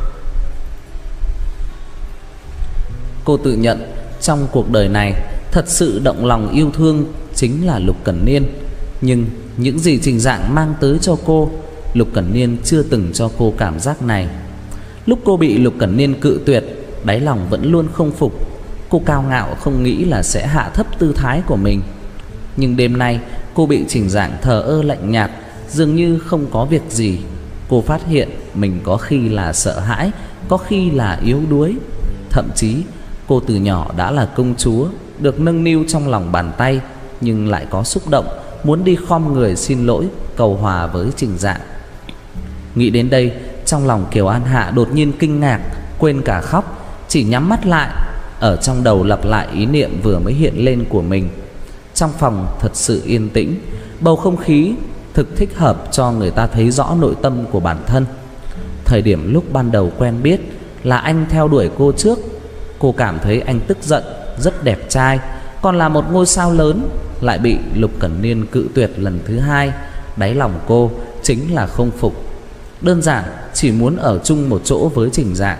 Cô tự nhận trong cuộc đời này thật sự động lòng yêu thương chính là Lục Cẩn Niên, nhưng những gì Trình Dạng mang tới cho cô, Lục Cẩn Niên chưa từng cho cô cảm giác này. Lúc cô bị Lục Cẩn Niên cự tuyệt, đáy lòng vẫn luôn không phục. Cô cao ngạo không nghĩ là sẽ hạ thấp tư thái của mình. Nhưng đêm nay cô bị Trình Dạng thờ ơ lạnh nhạt, dường như không có việc gì. Cô phát hiện mình có khi là sợ hãi, có khi là yếu đuối. Thậm chí cô từ nhỏ đã là công chúa, được nâng niu trong lòng bàn tay, nhưng lại có xúc động muốn đi khom người xin lỗi, cầu hòa với Trình Dạng. Nghĩ đến đây, trong lòng Kiều An Hạ đột nhiên kinh ngạc, quên cả khóc, chỉ nhắm mắt lại, ở trong đầu lặp lại ý niệm vừa mới hiện lên của mình. Trong phòng thật sự yên tĩnh, bầu không khí thực thích hợp cho người ta thấy rõ nội tâm của bản thân. Thời điểm lúc ban đầu quen biết là anh theo đuổi cô trước, cô cảm thấy anh tức giận, rất đẹp trai, còn là một ngôi sao lớn, lại bị Lục Cẩn Niên cự tuyệt lần thứ hai. Đáy lòng cô chính là không phục, đơn giản chỉ muốn ở chung một chỗ với Trình Dạng.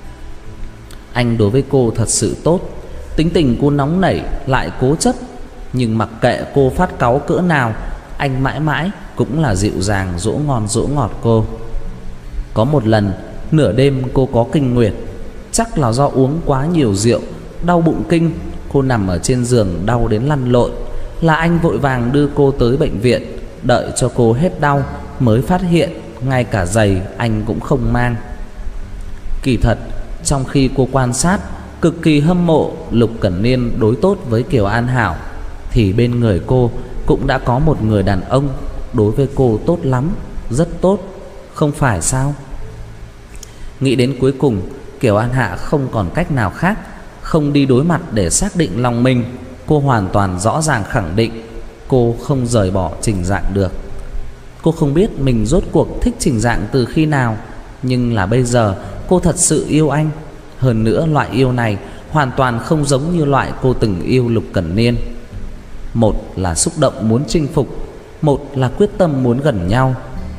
Anh đối với cô thật sự tốt, tính tình cô nóng nảy lại cố chấp, nhưng mặc kệ cô phát cáu cỡ nào, anh mãi mãi cũng là dịu dàng dỗ ngon dỗ ngọt cô. Có một lần nửa đêm cô có kinh nguyệt, chắc là do uống quá nhiều rượu, đau bụng kinh. Cô nằm ở trên giường đau đến lăn lộn, là anh vội vàng đưa cô tới bệnh viện. Đợi cho cô hết đau mới phát hiện ngay cả giày anh cũng không mang. Kỳ thật trong khi cô quan sát, cực kỳ hâm mộ Lục Cẩn Niên đối tốt với Kiều An Hảo, thì bên người cô cũng đã có một người đàn ông đối với cô tốt lắm, rất tốt, không phải sao? Nghĩ đến cuối cùng, Kiều An Hạ không còn cách nào khác, không đi đối mặt để xác định lòng mình. Cô hoàn toàn rõ ràng khẳng định cô không rời bỏ Trình Dạng được. Cô không biết mình rốt cuộc thích Trình Dạng từ khi nào, nhưng là bây giờ cô thật sự yêu anh. Hơn nữa loại yêu này hoàn toàn không giống như loại cô từng yêu Lục Cẩn Niên. Một là xúc động muốn chinh phục, một là quyết tâm muốn gần nhau.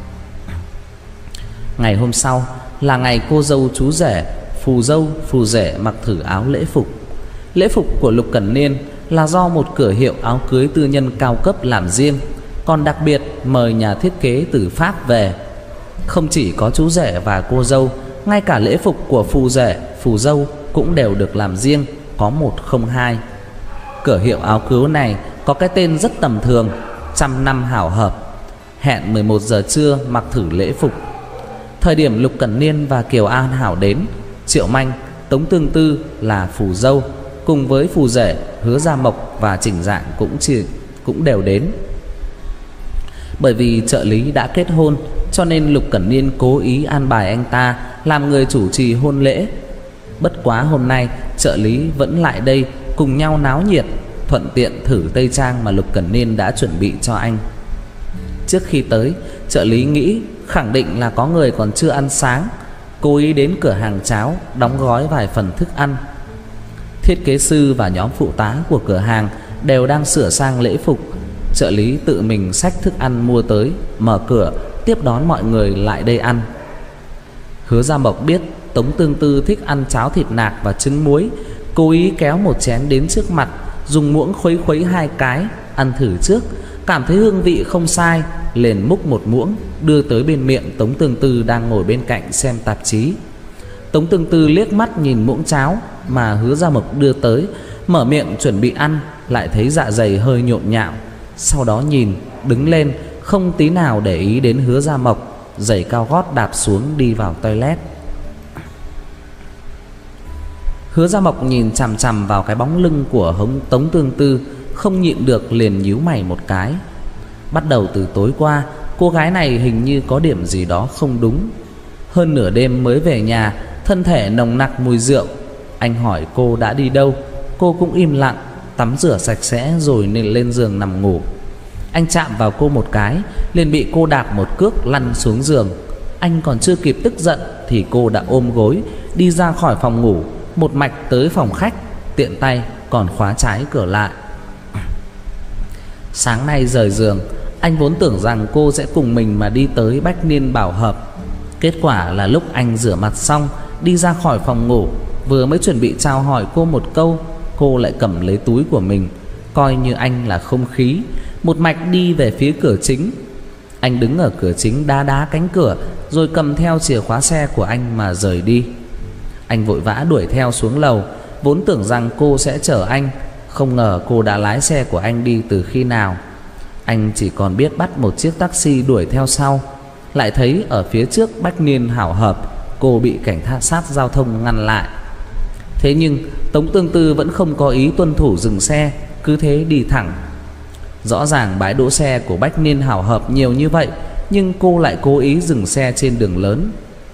Ngày hôm sau là ngày cô dâu chú rể, phù dâu phù rể mặc thử áo lễ phục. Lễ phục của Lục Cẩn Niên là do một cửa hiệu áo cưới tư nhân cao cấp làm riêng, còn đặc biệt mời nhà thiết kế từ Pháp về. Không chỉ có chú rể và cô dâu, ngay cả lễ phục của phù rể, phù dâu cũng đều được làm riêng, có 102. Cửa hiệu áo cưới này có cái tên rất tầm thường, Trăm Năm Hảo Hợp. Hẹn 11 giờ trưa mặc thử lễ phục. Thời điểm Lục Cẩn Niên và Kiều An Hảo đến, Triệu Manh, Tống Tương Tư là phù dâu, cùng với phù rể Hứa Gia Mộc và Trình Dạng cũng đều đến. Bởi vì trợ lý đã kết hôn, cho nên Lục Cẩn Niên cố ý an bài anh ta làm người chủ trì hôn lễ. Bất quá hôm nay trợ lý vẫn lại đây cùng nhau náo nhiệt, thuận tiện thử tây trang mà Lục Cẩn Niên đã chuẩn bị cho anh. Trước khi tới, trợ lý nghĩ khẳng định là có người còn chưa ăn sáng, cố ý đến cửa hàng cháo đóng gói vài phần thức ăn. Thiết kế sư và nhóm phụ tá của cửa hàng đều đang sửa sang lễ phục. Trợ lý tự mình xách thức ăn mua tới, mở cửa tiếp đón mọi người lại đây ăn. Hứa Gia Mộc biết Tống Tương Tư thích ăn cháo thịt nạc và trứng muối, cố ý kéo một chén đến trước mặt, dùng muỗng khuấy khuấy 2 cái, ăn thử trước, cảm thấy hương vị không sai, liền múc một muỗng đưa tới bên miệng Tống Tương Tư đang ngồi bên cạnh xem tạp chí. Tống Tương Tư liếc mắt nhìn muỗng cháo mà Hứa Gia Mộc đưa tới, mở miệng chuẩn bị ăn, lại thấy dạ dày hơi nhộn nhạo, sau đó nhìn, đứng lên, không tí nào để ý đến Hứa Gia Mộc, giày cao gót đạp xuống đi vào toilet. Hứa Gia Mộc nhìn chằm chằm vào cái bóng lưng của Tống Tương Tư, không nhịn được liền nhíu mày một cái. Bắt đầu từ tối qua, cô gái này hình như có điểm gì đó không đúng. Hơn nửa đêm mới về nhà, thân thể nồng nặc mùi rượu. Anh hỏi cô đã đi đâu, cô cũng im lặng, tắm rửa sạch sẽ rồi nên lên giường nằm ngủ. Anh chạm vào cô một cái, liền bị cô đạp một cước lăn xuống giường. Anh còn chưa kịp tức giận thì cô đã ôm gối đi ra khỏi phòng ngủ, một mạch tới phòng khách, tiện tay còn khóa trái cửa lại. Sáng nay rời giường, anh vốn tưởng rằng cô sẽ cùng mình mà đi tới Bách Niên Bảo Hợp. Kết quả là lúc anh rửa mặt xong đi ra khỏi phòng ngủ, vừa mới chuẩn bị chào hỏi cô một câu, cô lại cầm lấy túi của mình, coi như anh là không khí, một mạch đi về phía cửa chính. Anh đứng ở cửa chính đá đá cánh cửa, rồi cầm theo chìa khóa xe của anh mà rời đi. Anh vội vã đuổi theo xuống lầu, vốn tưởng rằng cô sẽ chở anh, không ngờ cô đã lái xe của anh đi từ khi nào. Anh chỉ còn biết bắt một chiếc taxi đuổi theo sau, lại thấy ở phía trước Bách Niên Hảo Hợp, cô bị cảnh sát giao thông ngăn lại. Thế nhưng Tống Tương Tư vẫn không có ý tuân thủ dừng xe, cứ thế đi thẳng. Rõ ràng bãi đỗ xe của Bách Niên Hảo Hợp nhiều như vậy, nhưng cô lại cố ý dừng xe trên đường lớn.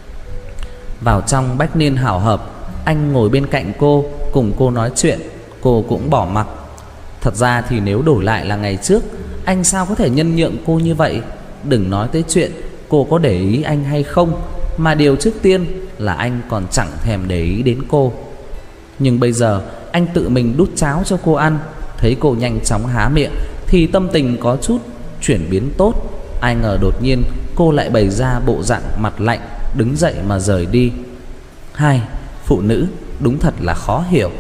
Vào trong Bách Niên Hảo Hợp, anh ngồi bên cạnh cô, cùng cô nói chuyện, cô cũng bỏ mặc. Thật ra thì nếu đổi lại là ngày trước, anh sao có thể nhân nhượng cô như vậy. Đừng nói tới chuyện cô có để ý anh hay không, mà điều trước tiên là anh còn chẳng thèm để ý đến cô. Nhưng bây giờ anh tự mình đút cháo cho cô ăn, thấy cô nhanh chóng há miệng thì tâm tình có chút chuyển biến tốt. Ai ngờ đột nhiên cô lại bày ra bộ dạng mặt lạnh, đứng dậy mà rời đi. Hai, phụ nữ đúng thật là khó hiểu.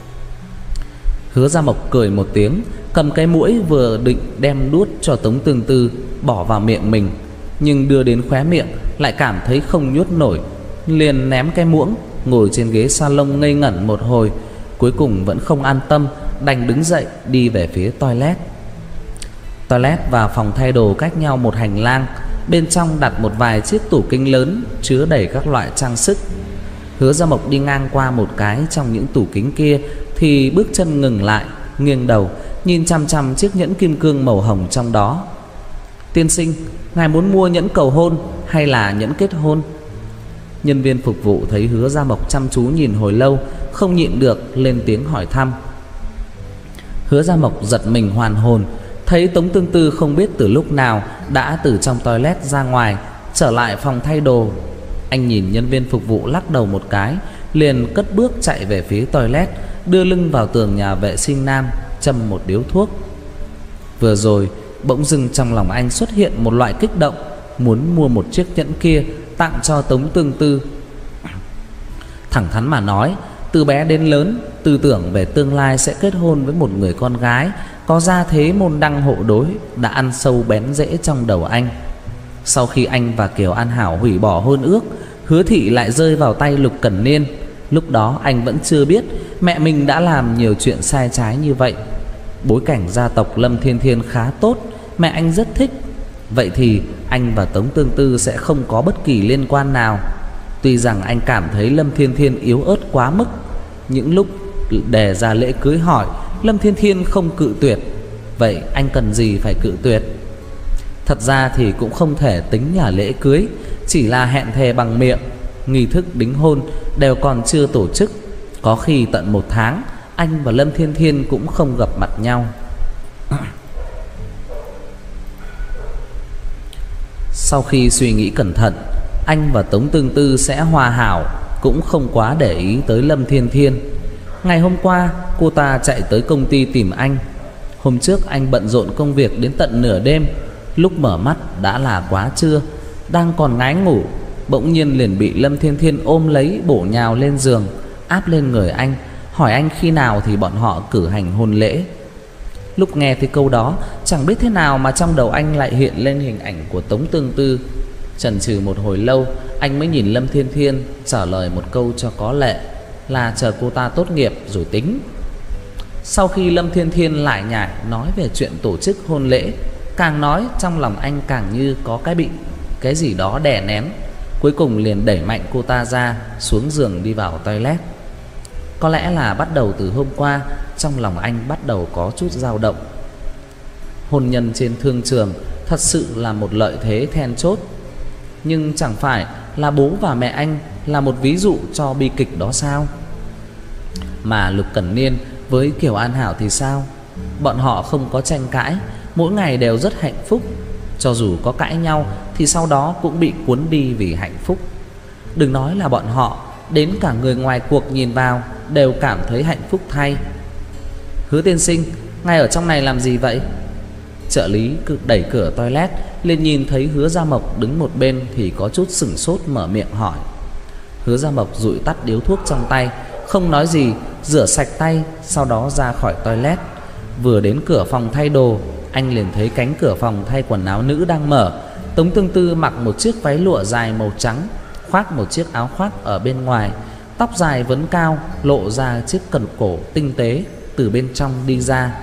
Hứa Gia Mộc cười một tiếng, cầm cái muỗng vừa định đem đút cho Tống Tương Tư bỏ vào miệng mình, nhưng đưa đến khóe miệng lại cảm thấy không nhốt nổi, liền ném cái muỗng, ngồi trên ghế salon ngây ngẩn một hồi, cuối cùng vẫn không an tâm, đành đứng dậy đi về phía toilet. Toilet và phòng thay đồ cách nhau một hành lang, bên trong đặt một vài chiếc tủ kính lớn chứa đầy các loại trang sức. Hứa Gia Mộc đi ngang qua một cái trong những tủ kính kia thì bước chân ngừng lại, nghiêng đầu nhìn chằm chằm chiếc nhẫn kim cương màu hồng trong đó. Tiên sinh, ngài muốn mua nhẫn cầu hôn hay là nhẫn kết hôn? Nhân viên phục vụ thấy Hứa Gia Mộc chăm chú nhìn hồi lâu, không nhịn được lên tiếng hỏi thăm. Hứa Gia Mộc giật mình hoàn hồn, thấy Tống Tương Tư không biết từ lúc nào đã từ trong toilet ra ngoài, trở lại phòng thay đồ. Anh nhìn nhân viên phục vụ lắc đầu một cái, liền cất bước chạy về phía toilet, đưa lưng vào tường nhà vệ sinh nam, châm một điếu thuốc. Vừa rồi bỗng dưng trong lòng anh xuất hiện một loại kích động, muốn mua một chiếc nhẫn kia tặng cho Tống Tương Tư. Thẳng thắn mà nói, từ bé đến lớn, tư tưởng về tương lai sẽ kết hôn với một người con gái có gia thế môn đăng hộ đối đã ăn sâu bén rễ trong đầu anh. Sau khi anh và Kiều An Hảo hủy bỏ hôn ước, Hứa Thị lại rơi vào tay Lục Cẩn Niên. Lúc đó anh vẫn chưa biết mẹ mình đã làm nhiều chuyện sai trái như vậy. Bối cảnh gia tộc Lâm Thiên Thiên khá tốt, mẹ anh rất thích. Vậy thì anh và Tống Tương Tư sẽ không có bất kỳ liên quan nào. Tuy rằng anh cảm thấy Lâm Thiên Thiên yếu ớt quá mức, những lúc đề ra lễ cưới hỏi, Lâm Thiên Thiên không cự tuyệt. Vậy anh cần gì phải cự tuyệt? Thật ra thì cũng không thể tính là lễ cưới, chỉ là hẹn thề bằng miệng. Nghi thức đính hôn đều còn chưa tổ chức. Có khi tận 1 tháng anh và Lâm Thiên Thiên cũng không gặp mặt nhau. Sau khi suy nghĩ cẩn thận, anh và Tống Tương Tư sẽ hòa hảo, cũng không quá để ý tới Lâm Thiên Thiên. Ngày hôm qua cô ta chạy tới công ty tìm anh. Hôm trước anh bận rộn công việc đến tận nửa đêm. Lúc mở mắt đã là quá trưa. Đang còn ngái ngủ, bỗng nhiên liền bị Lâm Thiên Thiên ôm lấy bổ nhào lên giường, áp lên người anh, hỏi anh khi nào thì bọn họ cử hành hôn lễ. Lúc nghe thấy câu đó, chẳng biết thế nào mà trong đầu anh lại hiện lên hình ảnh của Tống Tương Tư. Chần chừ một hồi lâu, anh mới nhìn Lâm Thiên Thiên, trả lời một câu cho có lệ là chờ cô ta tốt nghiệp rồi tính. Sau khi Lâm Thiên Thiên lại nhải nói về chuyện tổ chức hôn lễ, càng nói trong lòng anh càng như có cái gì đó đè nén. Cuối cùng liền đẩy mạnh cô ta ra, xuống giường đi vào toilet. Có lẽ là bắt đầu từ hôm qua, trong lòng anh bắt đầu có chút dao động. Hôn nhân trên thương trường thật sự là một lợi thế then chốt. Nhưng chẳng phải là bố và mẹ anh là một ví dụ cho bi kịch đó sao? Mà Lục Cẩn Niên với Kiều An Hảo thì sao? Bọn họ không có tranh cãi, mỗi ngày đều rất hạnh phúc. Cho dù có cãi nhau thì sau đó cũng bị cuốn đi vì hạnh phúc. Đừng nói là bọn họ, đến cả người ngoài cuộc nhìn vào đều cảm thấy hạnh phúc thay. Hứa tiên sinh, ngài ở trong này làm gì vậy? Trợ lý đẩy cửa toilet lên, nhìn thấy Hứa Gia Mộc đứng một bên thì có chút sửng sốt, mở miệng hỏi. Hứa Gia Mộc dụi tắt điếu thuốc trong tay, không nói gì, rửa sạch tay, sau đó ra khỏi toilet. Vừa đến cửa phòng thay đồ, anh liền thấy cánh cửa phòng thay quần áo nữ đang mở. Tống Tương Tư mặc một chiếc váy lụa dài màu trắng, khoác một chiếc áo khoác ở bên ngoài, tóc dài vấn cao, lộ ra chiếc cần cổ tinh tế từ bên trong đi ra.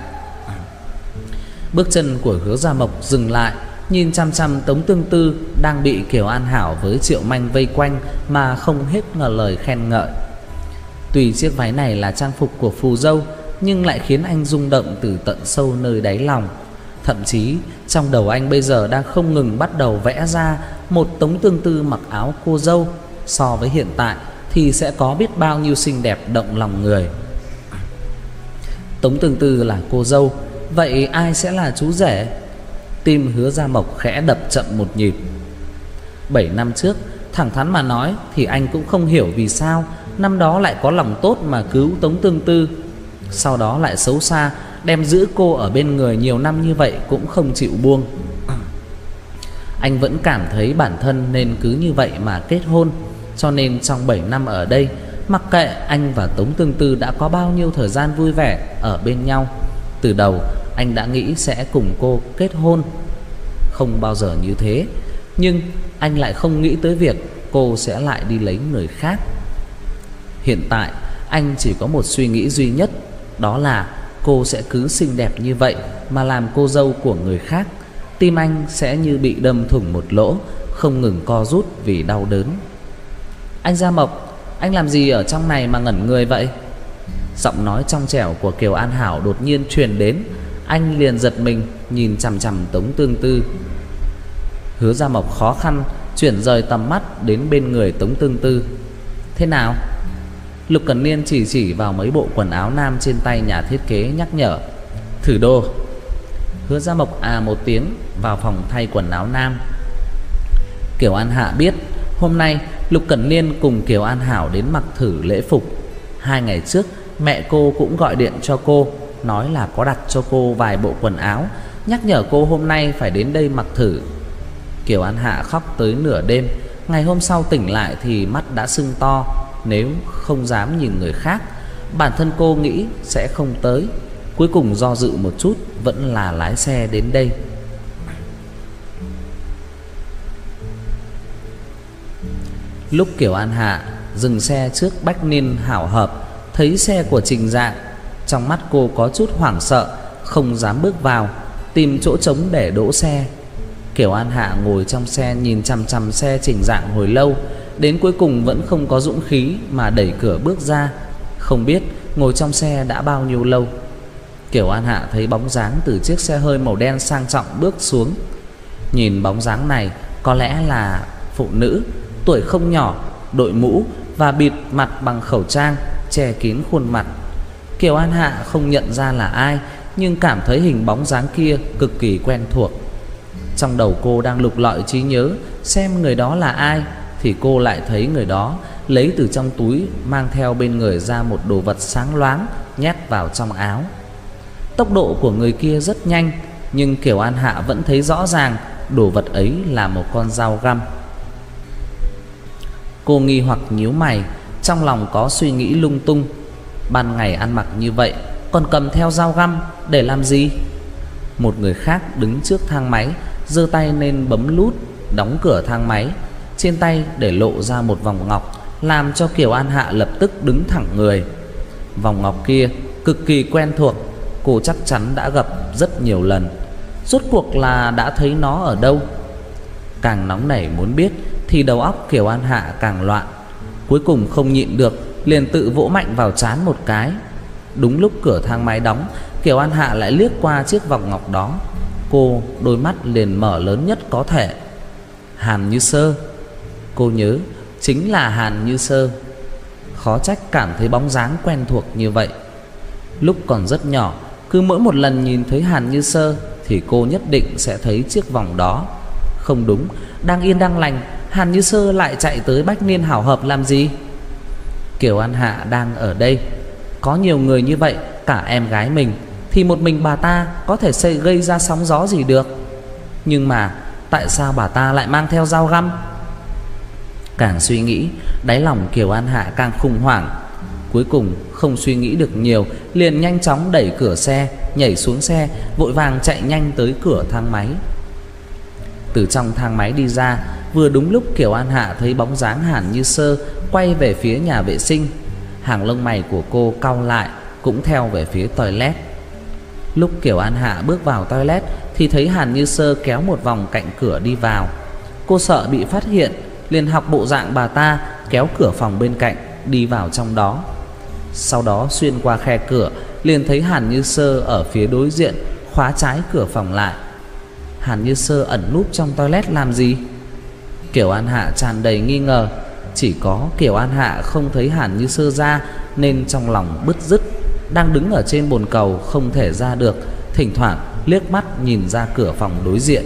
Bước chân của Hứa Gia Mộc dừng lại, nhìn chăm chăm Tống Tương Tư đang bị Kiều An Hảo với Triệu Manh vây quanh mà không hết ngờ lời khen ngợi. Tuy chiếc váy này là trang phục của phù dâu, nhưng lại khiến anh rung động từ tận sâu nơi đáy lòng. Thậm chí trong đầu anh bây giờ đang không ngừng bắt đầu vẽ ra một Tống Tương Tư mặc áo cô dâu, so với hiện tại thì sẽ có biết bao nhiêu xinh đẹp động lòng người. Tống Tương Tư là cô dâu, vậy ai sẽ là chú rể? Tim Hứa Gia Mộc khẽ đập chậm một nhịp. 7 năm trước, thẳng thắn mà nói thì anh cũng không hiểu vì sao năm đó lại có lòng tốt mà cứu Tống Tương Tư, sau đó lại xấu xa đem giữ cô ở bên người nhiều năm như vậy cũng không chịu buông. Anh vẫn cảm thấy bản thân nên cứ như vậy mà kết hôn. Cho nên trong 7 năm ở đây, mặc kệ anh và Tống Tương Tư đã có bao nhiêu thời gian vui vẻ ở bên nhau, từ đầu anh đã nghĩ sẽ cùng cô kết hôn, không bao giờ như thế. Nhưng anh lại không nghĩ tới việc cô sẽ lại đi lấy người khác. Hiện tại anh chỉ có một suy nghĩ duy nhất, đó là cô sẽ cứ xinh đẹp như vậy mà làm cô dâu của người khác. Tim anh sẽ như bị đâm thủng một lỗ, không ngừng co rút vì đau đớn. Anh Gia Mộc, anh làm gì ở trong này mà ngẩn người vậy? Giọng nói trong trẻo của Kiều An Hảo đột nhiên truyền đến. Anh liền giật mình, nhìn chằm chằm Tống Tương Tư. Hứa Gia Mộc khó khăn chuyển rời tầm mắt đến bên người Tống Tương Tư. Thế nào? Lục Cẩn Niên chỉ vào mấy bộ quần áo nam trên tay nhà thiết kế, nhắc nhở. Thử đồ. Hứa Gia Mộc một tiếng vào phòng thay quần áo nam. Kiều An Hạ biết hôm nay Lục Cẩn Niên cùng Kiều An Hảo đến mặc thử lễ phục. 2 ngày trước mẹ cô cũng gọi điện cho cô, nói là có đặt cho cô vài bộ quần áo, nhắc nhở cô hôm nay phải đến đây mặc thử. Kiều An Hạ khóc tới nửa đêm. Ngày hôm sau tỉnh lại thì mắt đã sưng to. Nếu không dám nhìn người khác, bản thân cô nghĩ sẽ không tới. Cuối cùng do dự một chút, vẫn là lái xe đến đây. Lúc Kiều An Hạ dừng xe trước Bách Niên Hảo Hợp, thấy xe của Trình Dạng, trong mắt cô có chút hoảng sợ, không dám bước vào, tìm chỗ trống để đỗ xe. Kiều An Hạ ngồi trong xe nhìn chằm chằm xe Trình Dạng hồi lâu, đến cuối cùng vẫn không có dũng khí mà đẩy cửa bước ra. Không biết ngồi trong xe đã bao nhiêu lâu. Kiều An Hạ thấy bóng dáng từ chiếc xe hơi màu đen sang trọng bước xuống. Nhìn bóng dáng này, có lẽ là phụ nữ, tuổi không nhỏ, đội mũ và bịt mặt bằng khẩu trang che kín khuôn mặt. Kiều An Hạ không nhận ra là ai, nhưng cảm thấy hình bóng dáng kia cực kỳ quen thuộc. Trong đầu cô đang lục lọi trí nhớ xem người đó là ai, thì cô lại thấy người đó lấy từ trong túi mang theo bên người ra một đồ vật sáng loáng, nhét vào trong áo. Tốc độ của người kia rất nhanh, nhưng Kiều An Hạ vẫn thấy rõ ràng đồ vật ấy là một con dao găm. Cô nghi hoặc nhíu mày, trong lòng có suy nghĩ lung tung. Ban ngày ăn mặc như vậy, còn cầm theo dao găm để làm gì? Một người khác đứng trước thang máy, giơ tay lên bấm nút đóng cửa thang máy. Trên tay để lộ ra một vòng ngọc, làm cho Kiều An Hạ lập tức đứng thẳng người. Vòng ngọc kia cực kỳ quen thuộc, cô chắc chắn đã gặp rất nhiều lần. Rốt cuộc là đã thấy nó ở đâu? Càng nóng nảy muốn biết thì đầu óc Kiều An Hạ càng loạn. Cuối cùng không nhịn được, liền tự vỗ mạnh vào trán một cái. Đúng lúc cửa thang máy đóng, Kiều An Hạ lại liếc qua chiếc vòng ngọc đó. Cô đôi mắt liền mở lớn nhất có thể. Hàn Như Sơ. Cô nhớ chính là Hàn Như Sơ. Khó trách cảm thấy bóng dáng quen thuộc như vậy. Lúc còn rất nhỏ, cứ mỗi một lần nhìn thấy Hàn Như Sơ thì cô nhất định sẽ thấy chiếc vòng đó. Không đúng, đang yên đang lành, Hàn Như Sơ lại chạy tới Bách Niên Hảo Hợp làm gì? Kiều An Hạ đang ở đây, có nhiều người như vậy, cả em gái mình, thì một mình bà ta có thể gây ra sóng gió gì được. Nhưng mà tại sao bà ta lại mang theo dao găm? Càng suy nghĩ, đáy lòng Kiều An Hạ càng khủng hoảng. Cuối cùng không suy nghĩ được nhiều, liền nhanh chóng đẩy cửa xe, nhảy xuống xe, vội vàng chạy nhanh tới cửa thang máy. Từ trong thang máy đi ra, vừa đúng lúc Kiều An Hạ thấy bóng dáng Hàn Như Sơ quay về phía nhà vệ sinh. Hàng lông mày của cô cau lại, cũng theo về phía toilet. Lúc Kiều An Hạ bước vào toilet thì thấy Hàn Như Sơ kéo một vòng cạnh cửa đi vào. Cô sợ bị phát hiện, liền học bộ dạng bà ta, kéo cửa phòng bên cạnh đi vào trong đó. Sau đó xuyên qua khe cửa, liền thấy Hàn Như Sơ ở phía đối diện khóa trái cửa phòng lại. Hàn Như Sơ ẩn núp trong toilet làm gì? Kiều An Hạ tràn đầy nghi ngờ. Chỉ có Kiều An Hạ không thấy Hàn Như Sơ ra, nên trong lòng bứt rứt. Đang đứng ở trên bồn cầu không thể ra được, thỉnh thoảng liếc mắt nhìn ra cửa phòng đối diện.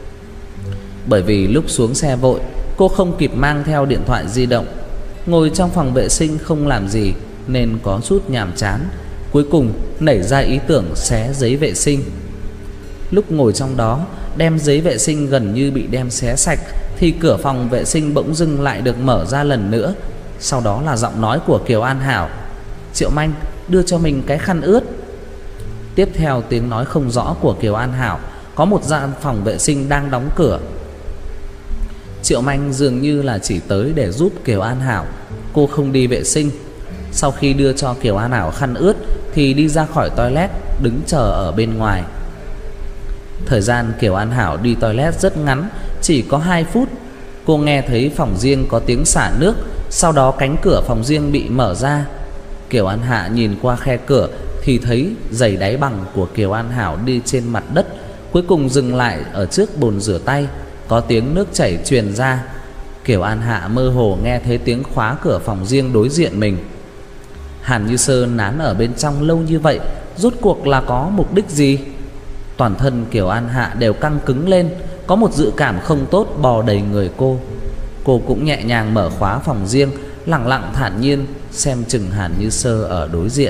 Bởi vì lúc xuống xe vội, cô không kịp mang theo điện thoại di động. Ngồi trong phòng vệ sinh không làm gì nên có chút nhàm chán. Cuối cùng nảy ra ý tưởng xé giấy vệ sinh. Lúc ngồi trong đó, đem giấy vệ sinh gần như bị đem xé sạch, thì cửa phòng vệ sinh bỗng dưng lại được mở ra lần nữa. Sau đó là giọng nói của Kiều An Hảo: "Triệu Manh, đưa cho mình cái khăn ướt." Tiếp theo tiếng nói không rõ của Kiều An Hảo: "Có một gian phòng vệ sinh đang đóng cửa." Triệu Manh dường như là chỉ tới để giúp Kiều An Hảo, cô không đi vệ sinh. Sau khi đưa cho Kiều An Hảo khăn ướt thì đi ra khỏi toilet, đứng chờ ở bên ngoài. Thời gian Kiều An Hảo đi toilet rất ngắn, chỉ có 2 phút. Cô nghe thấy phòng riêng có tiếng xả nước, sau đó cánh cửa phòng riêng bị mở ra. Kiều An Hạ nhìn qua khe cửa thì thấy giày đáy bằng của Kiều An Hảo đi trên mặt đất, cuối cùng dừng lại ở trước bồn rửa tay. Có tiếng nước chảy truyền ra. Kiều An Hạ mơ hồ nghe thấy tiếng khóa cửa phòng riêng đối diện mình. Hàn Như Sơ nán ở bên trong lâu như vậy, rốt cuộc là có mục đích gì? Toàn thân Kiều An Hạ đều căng cứng lên, có một dự cảm không tốt bò đầy người cô. Cô cũng nhẹ nhàng mở khóa phòng riêng, lặng lặng thản nhiên xem chừng Hàn Như Sơ ở đối diện.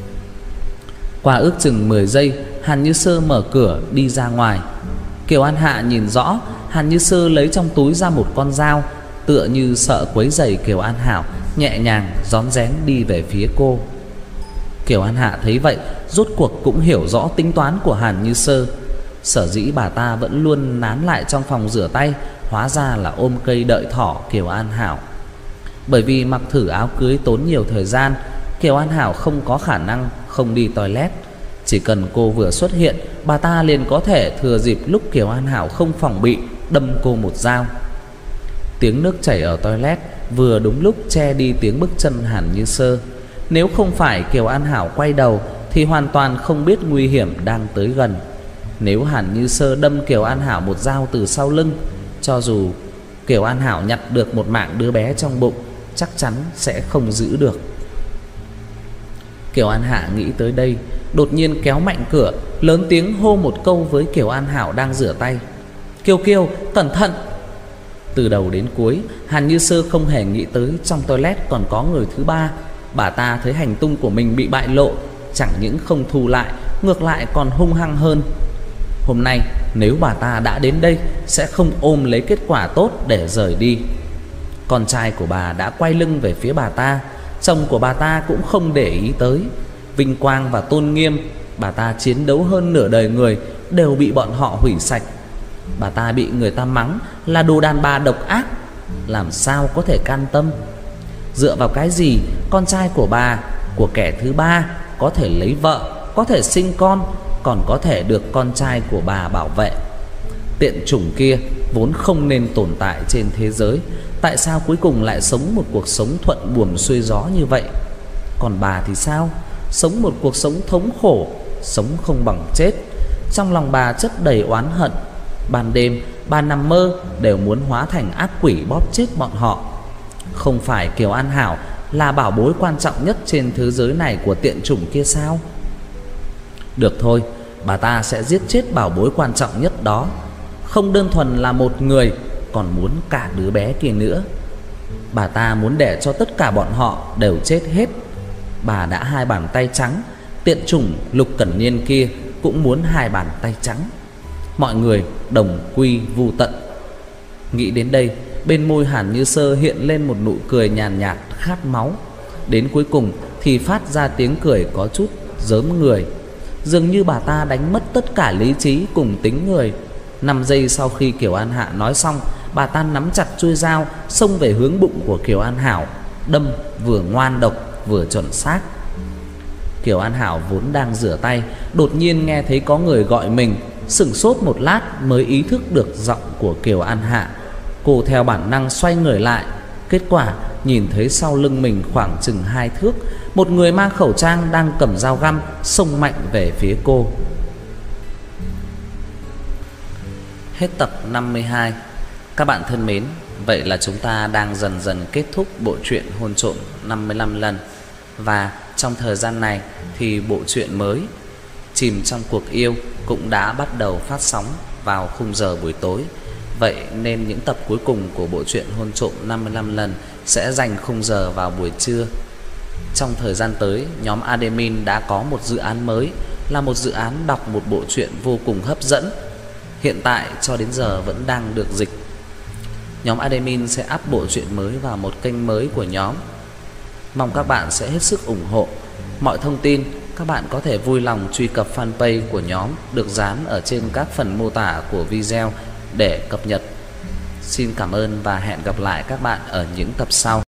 Qua ước chừng 10 giây, Hàn Như Sơ mở cửa đi ra ngoài. Kiều An Hạ nhìn rõ, Hàn Như Sơ lấy trong túi ra một con dao, tựa như sợ quấy rầy Kiều An Hảo, nhẹ nhàng rón rén đi về phía cô. Kiều An Hạ thấy vậy, rốt cuộc cũng hiểu rõ tính toán của Hàn Như Sơ. Sở dĩ bà ta vẫn luôn nán lại trong phòng rửa tay, hóa ra là ôm cây đợi thỏ Kiều An Hảo. Bởi vì mặc thử áo cưới tốn nhiều thời gian, Kiều An Hảo không có khả năng không đi toilet. Chỉ cần cô vừa xuất hiện, bà ta liền có thể thừa dịp lúc Kiều An Hảo không phòng bị, đâm cô một dao. Tiếng nước chảy ở toilet vừa đúng lúc che đi tiếng bước chân Hàn Như Sơ. Nếu không phải Kiều An Hảo quay đầu thì hoàn toàn không biết nguy hiểm đang tới gần. Nếu Hàn Như Sơ đâm Kiều An Hảo một dao từ sau lưng, cho dù Kiều An Hảo nhặt được một mạng đứa bé trong bụng, chắc chắn sẽ không giữ được. Kiều An Hạ nghĩ tới đây, đột nhiên kéo mạnh cửa, lớn tiếng hô một câu với Kiều An Hảo đang rửa tay: Kiều Kiều, cẩn thận! Từ đầu đến cuối, Hàn Như Sơ không hề nghĩ tới trong toilet còn có người thứ ba. Bà ta thấy hành tung của mình bị bại lộ, chẳng những không thu lại, ngược lại còn hung hăng hơn. Hôm nay nếu bà ta đã đến đây, sẽ không ôm lấy kết quả tốt để rời đi. Con trai của bà đã quay lưng về phía bà ta, chồng của bà ta cũng không để ý tới. Vinh quang và tôn nghiêm bà ta chiến đấu hơn nửa đời người đều bị bọn họ hủy sạch. Bà ta bị người ta mắng là đồ đàn bà độc ác, làm sao có thể can tâm? Dựa vào cái gì con trai của bà, của kẻ thứ ba, có thể lấy vợ, có thể sinh con, còn có thể được con trai của bà bảo vệ? Tiện chủng kia vốn không nên tồn tại trên thế giới, tại sao cuối cùng lại sống một cuộc sống thuận buồm xuôi gió như vậy? Còn bà thì sao? Sống một cuộc sống thống khổ, sống không bằng chết. Trong lòng bà chất đầy oán hận. Ban đêm bà nằm mơ đều muốn hóa thành ác quỷ bóp chết bọn họ. Không phải Kiều An Hảo là bảo bối quan trọng nhất trên thế giới này của tiện chủng kia sao? Được thôi, bà ta sẽ giết chết bảo bối quan trọng nhất đó. Không đơn thuần là một người, còn muốn cả đứa bé kia nữa. Bà ta muốn để cho tất cả bọn họ đều chết hết. Bà đã hai bàn tay trắng, tiện chủng Lục Cẩn Niên kia cũng muốn hai bàn tay trắng. Mọi người đồng quy vu tận. Nghĩ đến đây, bên môi Hàn Như Sơ hiện lên một nụ cười nhàn nhạt khát máu. Đến cuối cùng thì phát ra tiếng cười có chút rớm người. Dường như bà ta đánh mất tất cả lý trí cùng tính người. 5 giây sau khi Kiều An Hạ nói xong, bà ta nắm chặt chuôi dao xông về hướng bụng của Kiều An Hảo, đâm vừa ngoan độc vừa chuẩn xác. Kiều An Hảo vốn đang rửa tay, đột nhiên nghe thấy có người gọi mình, sửng sốt một lát mới ý thức được giọng của Kiều An Hạ. Cô theo bản năng xoay người lại, kết quả nhìn thấy sau lưng mình khoảng chừng 2 thước, một người mang khẩu trang đang cầm dao găm xông mạnh về phía cô. Hết tập 52. Các bạn thân mến, vậy là chúng ta đang dần dần kết thúc bộ truyện Hôn Trộm 55 lần. Và trong thời gian này thì bộ truyện mới Chìm Trong Cuộc Yêu cũng đã bắt đầu phát sóng vào khung giờ buổi tối. Vậy nên những tập cuối cùng của bộ truyện Hôn Trộm 55 lần sẽ dành khung giờ vào buổi trưa. Trong thời gian tới, nhóm admin đã có một dự án mới, là một dự án đọc một bộ truyện vô cùng hấp dẫn. Hiện tại cho đến giờ vẫn đang được dịch. Nhóm admin sẽ up bộ truyện mới vào một kênh mới của nhóm. Mong các bạn sẽ hết sức ủng hộ. Mọi thông tin các bạn có thể vui lòng truy cập fanpage của nhóm được dán ở trên các phần mô tả của video để cập nhật. Xin cảm ơn và hẹn gặp lại các bạn ở những tập sau.